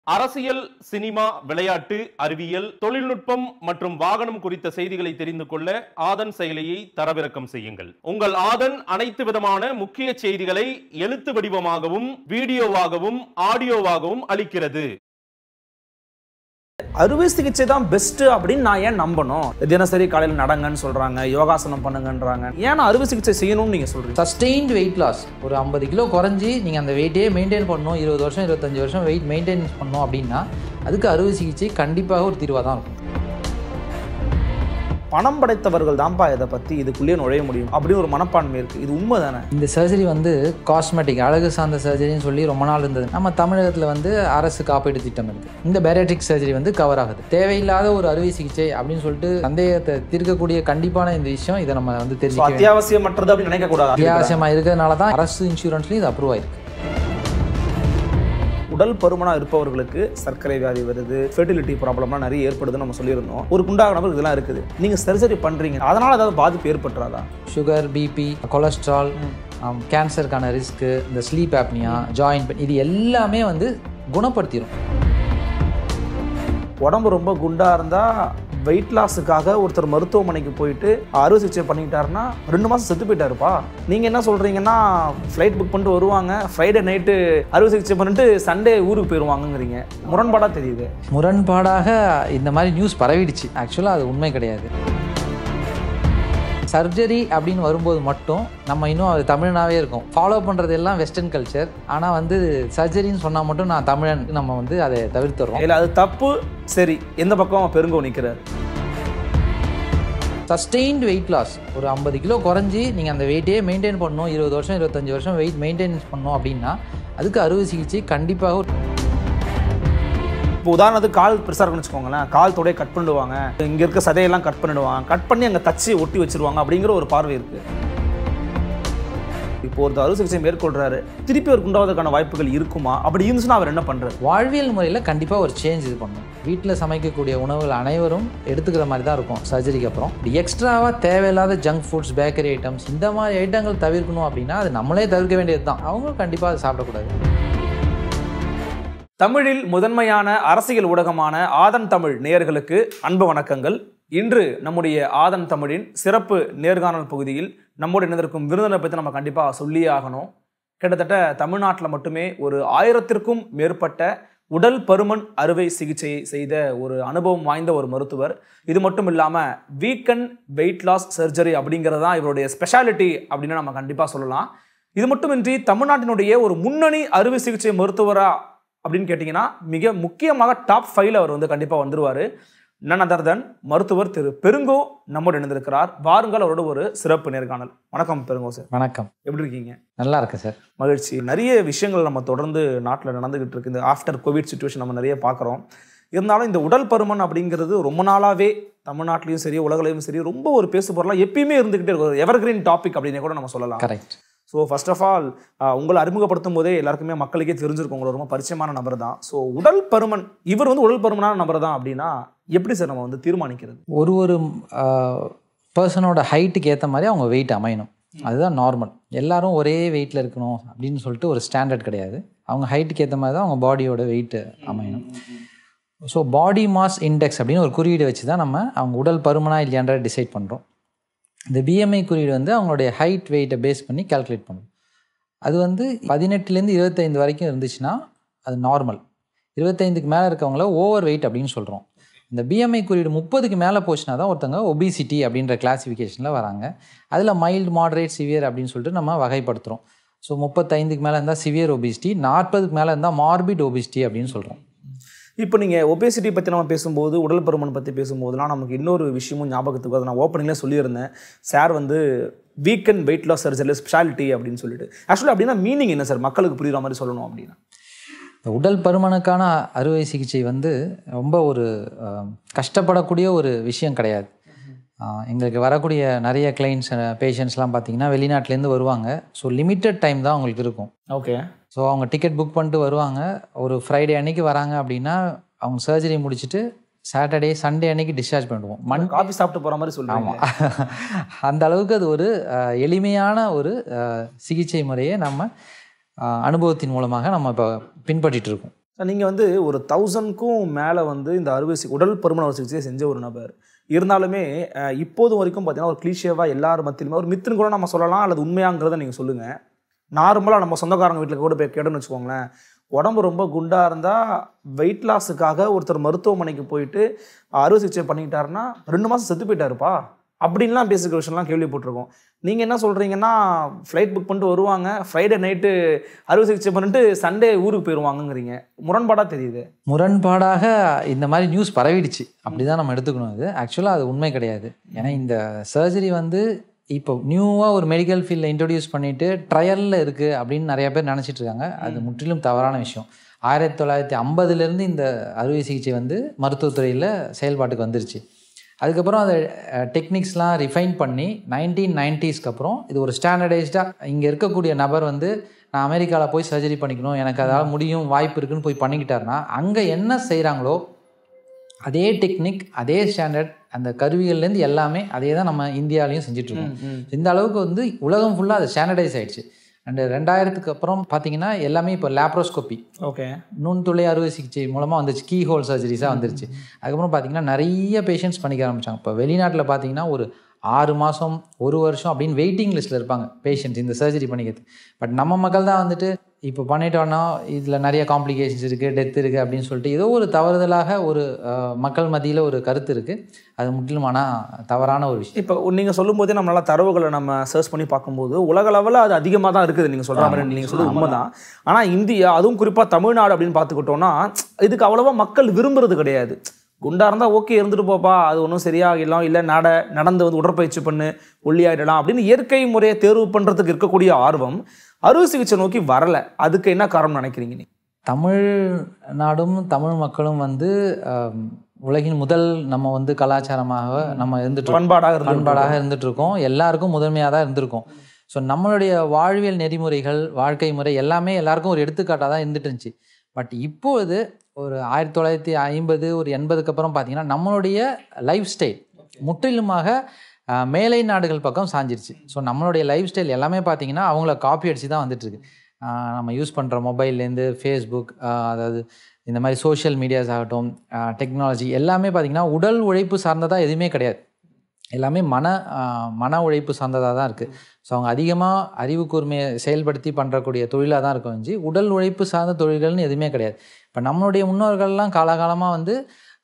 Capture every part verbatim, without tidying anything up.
அரசியல், சினிமா, விளையாட்டு, அறிவியல், தொழில்நுட்பம் மற்றும் வாகனம் குறித்த செய்திகளை தெரிந்து கொள்ள ஆதன் செயலியை தரவிறக்கம் செய்யுங்கள். உங்கள் ஆதன் அனைத்து விதமான முக்கிய செய்திகளை எழுத்து வடிவமாகவும் வீடியோவாகவும் ஆடியோவாகவும் அளிக்கிறது. அறுவை சிகிச்சை தான் பெஸ்ட் அப்படின்னு நான் ஏன் நம்பணும்? தினசரி காலையில் நடங்கன்னு சொல்றாங்க, யோகாசனம் பண்ணுங்கன்றாங்க. ஏன் அறுவை சிகிச்சை செய்யணும்னு நீங்க சொல்றீங்க? சஸ்டெயின்ட் வெயிட் லாஸ், ஒரு ஐம்பது கிலோ குறைஞ்சி நீங்க அந்த வெயிட்டே மெயின்டைன் பண்ணணும், இருபது வருஷம் இருபத்தஞ்சு வருஷம் வெயிட் மெயின்டைன் பண்ணணும் அப்படின்னா அதுக்கு அறுவை சிகிச்சை கண்டிப்பாக ஒரு தீர்வாக தான் இருக்கும். பணம் படைத்தவர்கள் தான்ப்பா இதை பற்றி இதுக்குள்ளேயே நுழைய முடியும் அப்படின்னு ஒரு மனப்பான்மை இருக்குது. இது உண்மை தானே? இந்த சர்ஜரி வந்து காஸ்மெட்டிக், அழகு சார்ந்த சர்ஜரின்னு சொல்லி ரொம்ப நாள் இருந்தது. நம்ம தமிழகத்தில் வந்து அரசு காப்பீடு திட்டம் இருக்குது. இந்த பேரியாட்ரிக் சர்ஜரி வந்து கவர் ஆகுது. தேவையில்லாத ஒரு அறுவை சிகிச்சை அப்படின்னு சொல்லிட்டு சந்தேகத்தை தீர்க்கக்கூடிய கண்டிப்பான இந்த விஷயம், இதை நம்ம வந்து தெரிஞ்சு அத்தியாவசியமற்றது அப்படின்னு நினைக்கக்கூடாது. அத்தியாவசியமாக இருக்கிறதுனால தான் அரசு இன்சூரன்ஸ்லையும் இது அப்ரூவ் ஆயிருக்கு. உடல் பருமனாக இருப்பவர்களுக்கு சர்க்கரை வியாதி வருது, ஃபெர்டிலிட்டி ப்ராப்ளம்லாம் நிறைய ஏற்படுதுன்னு நம்ம சொல்லியிருந்தோம். ஒரு குண்டாக நபருக்கு இதெல்லாம் இருக்குது. நீங்கள் சர்ஜரி பண்ணுறீங்க, அதனால் ஏதாவது பாதிப்பு ஏற்பட்டுறாதா? சுகர், பிபி, கொலஸ்ட்ரால், கேன்சருக்கான ரிஸ்க்கு, இந்த ஸ்லீப் ஆப்னியா, ஜாயின்ட் பெயின், இது எல்லாமே வந்து குணப்படுத்திடும். உடம்பு ரொம்ப குண்டாக இருந்தால் வெயிட் லாஸுக்காக ஒருத்தர் மருத்துவமனைக்கு போயிட்டு அறுவை சிகிச்சை பண்ணிக்கிட்டாருன்னா ரெண்டு மாதம் செத்து போயிட்டாருப்பா. நீங்கள் என்ன சொல்கிறீங்கன்னா ஃப்ளைட் புக் பண்ணிட்டு வருவாங்க, ஃப்ரைடே நைட்டு அறுவை சிகிச்சை பண்ணிட்டு சண்டே ஊருக்கு போயிடுவாங்கங்கிறீங்க. முரண்பாடாக தெரியுது. முரண்பாடாக இந்த மாதிரி நியூஸ் பரவிடுச்சு. ஆக்சுவலாக அது உண்மை கிடையாது. சர்ஜரி அப்படின்னு வரும்போது மட்டும் நம்ம இன்னும் அது தமிழனாகவே இருக்கும். ஃபாலோ பண்ணுறது எல்லாம் வெஸ்டர்ன் கல்ச்சர். ஆனால் வந்து சர்ஜரின்னு சொன்னால் மட்டும் நான் தமிழன், நம்ம வந்து அதை தவிர்த்துறோம். இல்லை, அது தப்பு. சரி, எந்த பக்கம் பெருங்கோ நிற்கிறார்? சஸ்டெயின்ட் வெயிட் லாஸ், ஒரு ஐம்பது கிலோ குறைஞ்சி நீங்கள் அந்த வெயிட்டே மெயின்டைன் பண்ணணும், இருபது வருஷம் இருபத்தஞ்சி வருஷம் வெயிட் மெயின்டைன் பண்ணணும் அப்படின்னா அதுக்கு அறுவை சிகிச்சை கண்டிப்பாக. இப்போ உதாரணத்துக்கு கால் பெருசாக இருக்குன்னு வச்சுக்கோங்களேன், கால் தொடையை கட் பண்ணிடுவாங்க, இங்கே இருக்க சதையெல்லாம் கட் பண்ணிடுவாங்க, கட் பண்ணி அங்கே தச்சு ஒட்டி வச்சிருவாங்க அப்படிங்கிற ஒரு பார்வை இருக்குது. இப்போ ஒரு அறுவை சிகிச்சை மேற்கொள்றாரு, திருப்பி ஒரு குண்டாவதற்கான வாய்ப்புகள் இருக்குமா? அப்படி இருந்துச்சுன்னா அவர் என்ன பண்ணுறது? வாழ்வியல் முறையில் கண்டிப்பாக ஒரு சேஞ்ச் இது பண்ணணும். வீட்டில் சமைக்கக்கூடிய உணவுகள் அனைவரும் எடுத்துக்கிற மாதிரி தான் இருக்கும் சர்ஜரிக்கு அப்புறம். எக்ஸ்ட்ராவாக தேவையில்லாத ஜங்க் ஃபுட்ஸ், பேக்கரி ஐட்டம்ஸ், இந்த மாதிரி ஐட்டங்கள் தவிர்க்கணும் அப்படின்னா அது நம்மளே தவிர்க்க வேண்டியது தான். அவங்க கண்டிப்பாக அதை சாப்பிடக்கூடாது. தமிழில் முதன்மையான அரசியல் ஊடகமான ஆதன் தமிழ் நேயர்களுக்கு அன்பு வணக்கங்கள். இன்று நம்முடைய ஆதன் தமிழின் சிறப்பு நேர்காணல் பகுதியில் நம்மோடு இணைந்திருக்கும் விருந்தினரை பற்றி நம்ம கண்டிப்பாக சொல்லியே ஆகணும். கிட்டத்தட்ட தமிழ்நாட்டில் மட்டுமே ஒரு ஆயிரத்திற்கும் மேற்பட்ட உடல் பருமன் அறுவை சிகிச்சையை செய்த ஒரு அனுபவம் வாய்ந்த ஒரு மருத்துவர். இது மட்டும் இல்லாமல் வீக்கெண்ட் வெயிட் லாஸ் சர்ஜரி அப்படிங்கிறது தான் இவருடைய ஸ்பெஷாலிட்டி அப்படின்னு நம்ம கண்டிப்பாக சொல்லலாம். இது மட்டுமின்றி தமிழ்நாட்டினுடைய ஒரு முன்னணி அறுவை சிகிச்சை மருத்துவராக அப்படின்னு கேட்டிங்கன்னா மிக முக்கியமாக டாப் ஃபைவ்ல அவர் வந்து கண்டிப்பாக வந்துடுவார். நன் அதர் தென் மருத்துவர் திரு பெருங்கோ நம்மோடு இணைந்திருக்கிறார். வாருங்கள் அவரோட ஒரு சிறப்பு நேர்காணல். வணக்கம் பெருங்கோ சார். வணக்கம். எப்படி இருக்கீங்க? நல்லா இருக்கேன் சார். மகிழ்ச்சி. நிறைய விஷயங்கள் நம்ம தொடர்ந்து நாட்டில் நடந்துகிட்டு இருக்கு. இந்த ஆஃப்டர் கோவிட் சுச்சுவேஷன் நம்ம நிறைய பார்க்குறோம். இருந்தாலும் இந்த உடல் பருமன் அப்படிங்கிறது ரொம்ப நாளாகவே தமிழ்நாட்டிலையும் சரி உலகிலையும் சரி ரொம்ப ஒரு பேசு பொருளாக எப்பயுமே இருந்துகிட்டே இருக்கும். எவர்கிரீன் டாபிக் அப்படின்னு கூட நம்ம சொல்லலாம். Correct. So first of all உங்களை அறிமுகப்படுத்தும் போதே எல்லாருக்குமே மக்களுக்கே தெரிஞ்சிருக்கும், உங்களை ரொம்ப பரிச்சயமான நபர் தான். ஸோ உடல் பருமன், இவர் வந்து உடல் பருமனான நபர் தான் அப்படின்னா எப்படி சார் நம்ம வந்து தீர்மானிக்கிறது? ஒரு ஒரு பர்சனோட ஹைட்டுக்கு ஏற்ற மாதிரி அவங்க வெயிட் அமையணும். அதுதான் நார்மல். எல்லாரும் ஒரே வெயிட்டில் இருக்கணும் அப்படின்னு சொல்லிட்டு ஒரு ஸ்டாண்டர்ட் கிடையாது. அவங்க ஹைட்டுக்கு ஏற்ற மாதிரி தான் அவங்க பாடியோட வெயிட்டு அமையணும். ஸோ பாடி மாஸ் இண்டெக்ஸ் அப்படின்னு ஒரு குறியீடு வச்சு தான் நம்ம அவங்க உடல் பருமனா இல்லையான்ற டிசைட் பண்ணுறோம். இந்த பிஎம்ஐ குறியீடு வந்து அவங்களுடைய ஹைட் வெயிட்டை பேஸ் பண்ணி கால்குலேட் பண்ணும். அது வந்து பதினெட்டுலேருந்து இருபத்தைந்து வரைக்கும் இருந்துச்சுன்னா அது நார்மல். இருபத்தைந்துக்கு மேலே இருக்கவங்கள ஓவர் வெயிட் அப்படின்னு சொல்கிறோம். இந்த பிஎம்ஐ குறியீடு முப்பதுக்கு மேலே போச்சுன்னா தான் ஒருத்தவங்க ஒபிசிட்டி அப்படின்ற கிளாஸிஃபிகேஷனில் வராங்க. அதில் மைல்டு, மாடரேட், சிவியர் அப்படின்னு சொல்லிட்டு நம்ம வகைப்படுத்துகிறோம். ஸோ முப்பத்தைந்துக்கு மேலே இருந்தால் சிவியர் ஒபிசிட்டி, நாற்பதுக்கு மேலே இருந்தால் மார்பிட் ஒபிசிட்டி அப்படின்னு சொல்கிறோம். இப்போ நீங்கள் ஒபேசிட்டி பற்றி நம்ம பேசும்போது, உடல் பருமன் பற்றி பேசும்போதுலாம் நமக்கு இன்னொரு விஷயமும் ஞாபகத்துக்கு அதை நான் ஓப்பனிங்லேயே சொல்லியிருந்தேன். சார் வந்து weekend weight loss surgery speciality அப்படின்னு சொல்லிட்டு. ஆக்சுவலி அப்படின்னா மீனிங் என்ன சார், மக்களுக்கு புரியுற மாதிரி சொல்லணும் அப்படின்னா? இந்த உடல் பருமனுக்கான அறுவை சிகிச்சை வந்து ரொம்ப ஒரு கஷ்டப்படக்கூடிய ஒரு விஷயம் கிடையாது. எங்களுக்கு வரக்கூடிய நிறைய கிளைண்ட்ஸ், பேஷண்ட்ஸ்லாம் பார்த்தீங்கன்னா வெளிநாட்டிலேருந்து வருவாங்க. ஸோ லிமிட்டட் டைம் தான் அவங்களுக்கு இருக்கும். ஓகே. ஸோ அவங்க டிக்கெட் புக் பண்ணிட்டு வருவாங்க. ஒரு ஃப்ரைடே அன்னைக்கு வராங்க அப்படின்னா அவங்க சர்ஜரி முடிச்சுட்டு சாட்டர்டே, சண்டே அன்னைக்கு டிஸ்சார்ஜ் பண்ணிடுவோம். மண் காஃபி சாப்பிட்டு போகிற மாதிரி சொல்லுவாங்க. அந்த அளவுக்கு அது ஒரு எளிமையான ஒரு சிகிச்சை முறையை நம்ம அனுபவத்தின் மூலமாக நம்ம இப்போ பின்பற்றிட்டு இருக்கோம். நீங்கள் வந்து ஒரு தௌசண்ட்க்கும் மேலே வந்து இந்த அறுவை சிகிச்சை உடல் பருமன் அறுவை சிகிச்சையை செஞ்ச ஒரு நபர் இருந்தாலுமே இப்போது வரைக்கும் பார்த்தீங்கன்னா ஒரு கிளீஷியவாக எல்லார் மத்தியிலுமே ஒரு மித்துன்னு கூட நம்ம சொல்லலாம், அல்லது உண்மையாங்கிறத நீங்கள் சொல்லுங்கள். நார்மலாக நம்ம சொந்தக்காரங்க வீட்டில் கூட போய் கேட்டோன்னு வச்சுக்கோங்களேன், உடம்பு ரொம்ப குண்டாக இருந்தால் வெயிட் லாஸுக்காக ஒருத்தர் மருத்துவமனைக்கு போயிட்டு அறுவை சிகிச்சை பண்ணிக்கிட்டாருன்னா ரெண்டு மாதம் செத்து போயிட்டாருப்பா அப்படின்லாம் பேசுகிற விஷயம்லாம் கேள்விப்பட்டிருக்கோம். நீங்கள் என்ன சொல்கிறீங்கன்னா ஃப்ளைட் புக் பண்ணிட்டு வருவாங்க, ஃப்ரைடே நைட்டு அறுவை சிகிச்சை பண்ணிட்டு சண்டே ஊருக்கு போயிடுவாங்கங்கிறீங்க. முரண்பாடாக தெரியுது. முரண்பாடாக இந்த மாதிரி நியூஸ் பரவிடுச்சு, அப்படி தான் நம்ம எடுத்துக்கணும். இது ஆக்சுவலாக அது உண்மை கிடையாது. ஏன்னா இந்த சர்ஜரி வந்து இப்போ நியூவாக ஒரு மெடிக்கல் ஃபீல்டில் இன்ட்ரடியூஸ் பண்ணிவிட்டு ட்ரையலில் இருக்குது அப்படின்னு நிறைய பேர் நினச்சிட்டு இருக்காங்க. அது முற்றிலும் தவறான விஷயம். ஆயிரத்தி தொள்ளாயிரத்தி ஐம்பதுலேருந்து இந்த அறுவை சிகிச்சை வந்து மருத்துவத்துறையில் செயல்பாட்டுக்கு வந்துருச்சு. அதுக்கப்புறம் அதை டெக்னிக்ஸ்லாம் ரிஃபைன் பண்ணி நைன்டீன் நைன்ட்டீஸ்க்கு அப்புறம் இது ஒரு ஸ்டாண்டர்டைஸ்டாக இங்கே இருக்கக்கூடிய நபர் வந்து நான் அமெரிக்காவில் போய் சர்ஜரி பண்ணிக்கணும், எனக்கு அதால் முடியும், வாய்ப்பு இருக்குன்னு போய் பண்ணிக்கிட்டாருன்னா அங்கே என்ன செய்கிறாங்களோ அதே டெக்னிக், அதே ஸ்டாண்டர்ட், அந்த கருவிகள்லேருந்து எல்லாமே அதே தான் நம்ம இந்தியாவிலையும் செஞ்சிட்ருக்கோம். இந்த அளவுக்கு வந்து உலகம் ஃபுல்லாக அது ஸ்டாண்டர்டைஸ் ஆகிடுச்சு. அண்டு ரெண்டாயிரத்துக்கு அப்புறம் பார்த்தீங்கன்னா எல்லாமே இப்போ லேப்ரோஸ்கோபி, ஓகே, நுண்துளை அறுவை சிகிச்சை மூலமாக வந்துருச்சு, கீ ஹோல் சர்ஜரிஸாக வந்துருச்சு. அதுக்கப்புறம் பார்த்தீங்கன்னா நிறைய பேஷண்ட்ஸ் பண்ணிக்க ஆரம்பித்தாங்க. இப்போ வெளிநாட்டில் பார்த்தீங்கன்னா ஒரு ஆறு மாதம் ஒரு வருஷம் அப்படின்னு வெயிட்டிங் லிஸ்ட்டில் இருப்பாங்க பேஷண்ட்ஸ் இந்த சர்ஜரி பண்ணிக்கிறது. பட் நம்ம மக்கள் தான் வந்துட்டு இப்போ பண்ணிட்டோன்னா இதில் நிறைய காம்ப்ளிகேஷன்ஸ் இருக்குது, டெத் இருக்குது அப்படின்னு சொல்லிட்டு ஏதோ ஒரு தவறுதலாக ஒரு மக்கள் மத்தியில் ஒரு கருத்து இருக்குது. அது முற்றிலுமான தவறான ஒரு விஷயம். இப்போ நீங்கள் சொல்லும்போதே நம்மளால் தரவுகளை நம்ம சர்ச் பண்ணி பார்க்கும்போது உலக லெவலில் அது அதிகமாக தான் இருக்குது. நீங்கள் சொல்கிற மாதிரி நீங்கள் சொல்லுவது உண்மை தான். ஆனால் இந்தியா, அதுவும் குறிப்பாக தமிழ்நாடு அப்படின்னு பார்த்துக்கிட்டோன்னா இதுக்கு அவ்வளோவா மக்கள் விரும்புறது கிடையாது. குண்டாக இருந்தால் ஓகே இருந்துட்டு போப்பா, அது ஒன்றும் சரியாகிடலாம், இல்லை நட நடந்து வந்து உடற்பயிற்சி பண்ணு ஒல்லியாயிடலாம் அப்படின்னு இயற்கை முறையை தேர்வு பண்ணுறதுக்கு இருக்கக்கூடிய ஆர்வம் அறுவை சிகிச்சை நோக்கி வரலை. அதுக்கு என்ன காரணம் நினைக்கிறீங்க நீங்கள்? தமிழ்நாடும் தமிழ் மக்களும் வந்து உலகின் முதல் நம்ம வந்து கலாச்சாரமாக நம்ம இருந்துட்டு பண்பாடாக பண்பாடாக இருந்துட்டு இருக்கோம். எல்லாருக்கும் முதன்மையாக தான் இருந்திருக்கோம். ஸோ நம்மளுடைய வாழ்வியல் நெறிமுறைகள், வாழ்க்கை முறை எல்லாமே எல்லாருக்கும் ஒரு எடுத்துக்காட்டாக தான் இருந்துட்டு இருந்துச்சு. பட் இப்போது ஒரு ஆயிரத்தி தொள்ளாயிரத்தி ஐம்பது ஒரு எண்பதுக்கு அப்புறம் பார்த்தீங்கன்னா நம்மளுடைய லைஃப் ஸ்டைல் முற்றிலுமாக மேலை நாடுகள் பக்கம் சாஞ்சிருச்சு. ஸோ நம்மளுடைய லைஃப் ஸ்டைல் எல்லாமே பார்த்தீங்கன்னா அவங்கள காப்பி அடித்து தான் வந்துட்டுருக்கு. நம்ம யூஸ் பண்ணுற மொபைல்லேருந்து ஃபேஸ்புக், அதாவது இந்த மாதிரி சோஷியல் மீடியாஸ் ஆகட்டும், டெக்னாலஜி எல்லாமே பார்த்திங்கன்னா உடல் உழைப்பு சார்ந்ததாக எதுவுமே கிடையாது. எல்லாமே மன மன உழைப்பு சார்ந்ததாக தான் இருக்குது. ஸோ அவங்க அதிகமாக அறிவு கூர்மையை செயல்படுத்தி பண்ணுறக்கூடிய தொழிலாக தான் இருக்கும் இஞ்சி உடல் உழைப்பு சார்ந்த தொழில்கள்னு எதுவுமே கிடையாது. இப்போ நம்மளுடைய முன்னோர்கள்லாம் காலகாலமாக வந்து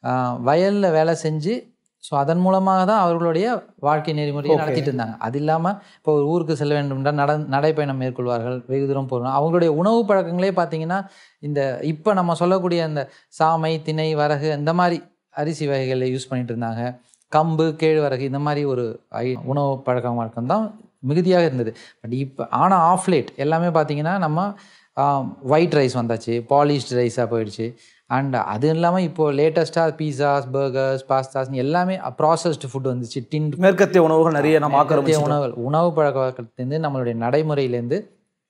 வயலில் வேலை செஞ்சு ஸோ அதன் மூலமாக தான் அவர்களுடைய வாழ்க்கை நெறிமுறையை நடத்திட்டு இருந்தாங்க. அது இல்லாமல் இப்போ ஒரு ஊருக்கு செல்ல வேண்டும் என்றால் நட நடைப்பயணம் மேற்கொள்வார்கள், வெகு தூரம் போகணும். அவங்களுடைய உணவு பழக்கங்களே பார்த்திங்கன்னா இந்த இப்போ நம்ம சொல்லக்கூடிய இந்த சாமை, திணை, வரகு இந்த மாதிரி அரிசி வகைகளை யூஸ் பண்ணிட்டு இருந்தாங்க. கம்பு, கேழ்வரகு இந்த மாதிரி ஒரு ஐ உணவு பழக்க வழக்கம் தான் மிகுதியாக இருந்தது. பட் இப்போ ஆனால் ஆஃப் லேட் எல்லாமே பார்த்திங்கன்னா நம்ம ஒயிட் ரைஸ் வந்தாச்சு, பாலிஷ்டு ரைஸாக போயிடுச்சு. அண்ட் அது இல்லாமல் இப்போது லேட்டஸ்ட்டாக பீஸாஸ், பர்கர்ஸ், பாஸ்தாஸ் எல்லாமே ப்ராசஸ்டு ஃபுட் வந்துச்சு. டின் மேற்கத்திய உணவுகள் நிறைய நம்ம மேற்கத்திய உணவுகள் உணவு பழக்க வழக்கத்துலேருந்து நம்மளுடைய நடைமுறையிலேருந்து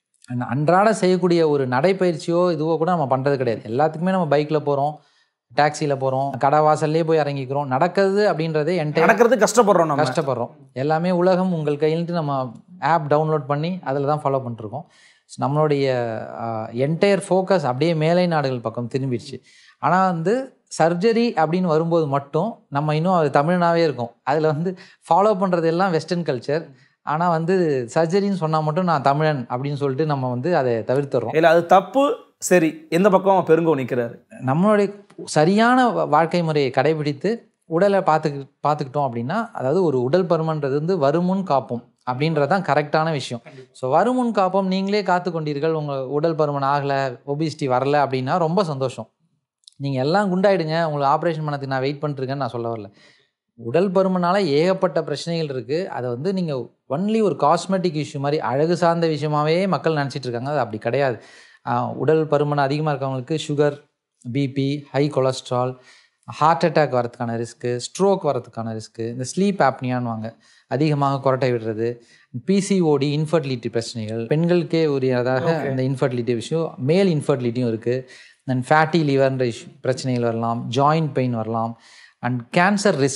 அன்றாட செய்யக்கூடிய ஒரு நடைப்பயிற்சியோ இதுவோ கூட நம்ம பண்ணுறது கிடையாது. எல்லாத்துக்குமே நம்ம பைக்கில் போகிறோம், டாக்ஸியில் போகிறோம், கடை வாசல்லே போய் இறங்கிக்கிறோம். நடக்கிறது அப்படின்றதே என்கிட்ட நடக்கிறது கஷ்டப்படுறோம் நம்ம கஷ்டப்படுறோம் எல்லாமே உலகம் உங்கள் கையில்ட்டு நம்ம ஆப் டவுன்லோட் பண்ணி அதில் தான் ஃபாலோ பண்ணிருக்கோம். நம்மளுடைய என்டையர் ஃபோக்கஸ் அப்படியே மேலை நாடுகள் பக்கம் திரும்பிடுச்சு. ஆனால் வந்து சர்ஜரி அப்படின்னு வரும்போது மட்டும் நம்ம இன்னும் அது தமிழ்னாவே இருக்கும். அதில் வந்து ஃபாலோ பண்ணுறது எல்லாம் வெஸ்டர்ன் கல்ச்சர். ஆனால் வந்து சர்ஜரின்னு சொன்னால் மட்டும் நான் தமிழன் அப்படின்னு சொல்லிட்டு நம்ம வந்து அதை தவிர்த்துறோம். இல்லை அது தப்பு. சரி, எந்த பக்கம் பெருங்கோ நிற்கிறாரு? நம்மளுடைய சரியான வாழ்க்கை முறையை கடைபிடித்து உடலை பார்த்துக்கு பார்த்துக்கிட்டோம் அப்படின்னா, அதாவது ஒரு உடல் பருமன்றது வந்து வருமுன் காப்போம் அப்படின்றது தான் கரெக்டான விஷயம். ஸோ வருமுன் காப்போம், நீங்களே காத்து கொண்டீர்கள், உங்கள் உடல் பருமன் ஆகலை, ஒபிசிட்டி வரலை அப்படின்னா ரொம்ப சந்தோஷம். நீங்கள் எல்லாம் குண்டாயிடுங்க, உங்களுக்கு ஆப்ரேஷன் பண்ணதுக்கு நான் வெயிட் பண்ணிட்டுருக்கேன்னு நான் சொல்ல வரல. உடல் பருமனால் ஏகப்பட்ட பிரச்சனைகள் இருக்குது. அதை வந்து நீங்கள் ஒன்லி ஒரு காஸ்மெட்டிக் இஷ்யூ மாதிரி அழகு சார்ந்த விஷயமாகவே மக்கள் நினச்சிட்டு இருக்காங்க. அது அப்படி கிடையாது. உடல் பருமன் அதிகமாக இருக்கவங்களுக்கு sugar, BP, high cholesterol, heart attack வரதுக்கான ரிஸ்க்கு, ஸ்ட்ரோக் வரதுக்கான ரிஸ்க்கு, இந்த ஸ்லீப் ஆப்னியான்வாங்க, அதிகமாக குரட்டை விடுறது, பிசிஓடி, இன்ஃபர்டிலிட்டி பிரச்சனைகள், பெண்களுக்கே உரியதாக இந்த இன்ஃபர்டிலிட்டி விஷயம், மேல் இன்ஃபர்டிலிட்டியும் இருக்குது. தென் ஃபேட்டி லிவர்ன்ற இஷ்யூ பிரச்சனைகள் வரலாம், ஜாயிண்ட் பெயின் வரலாம், and cancer risk.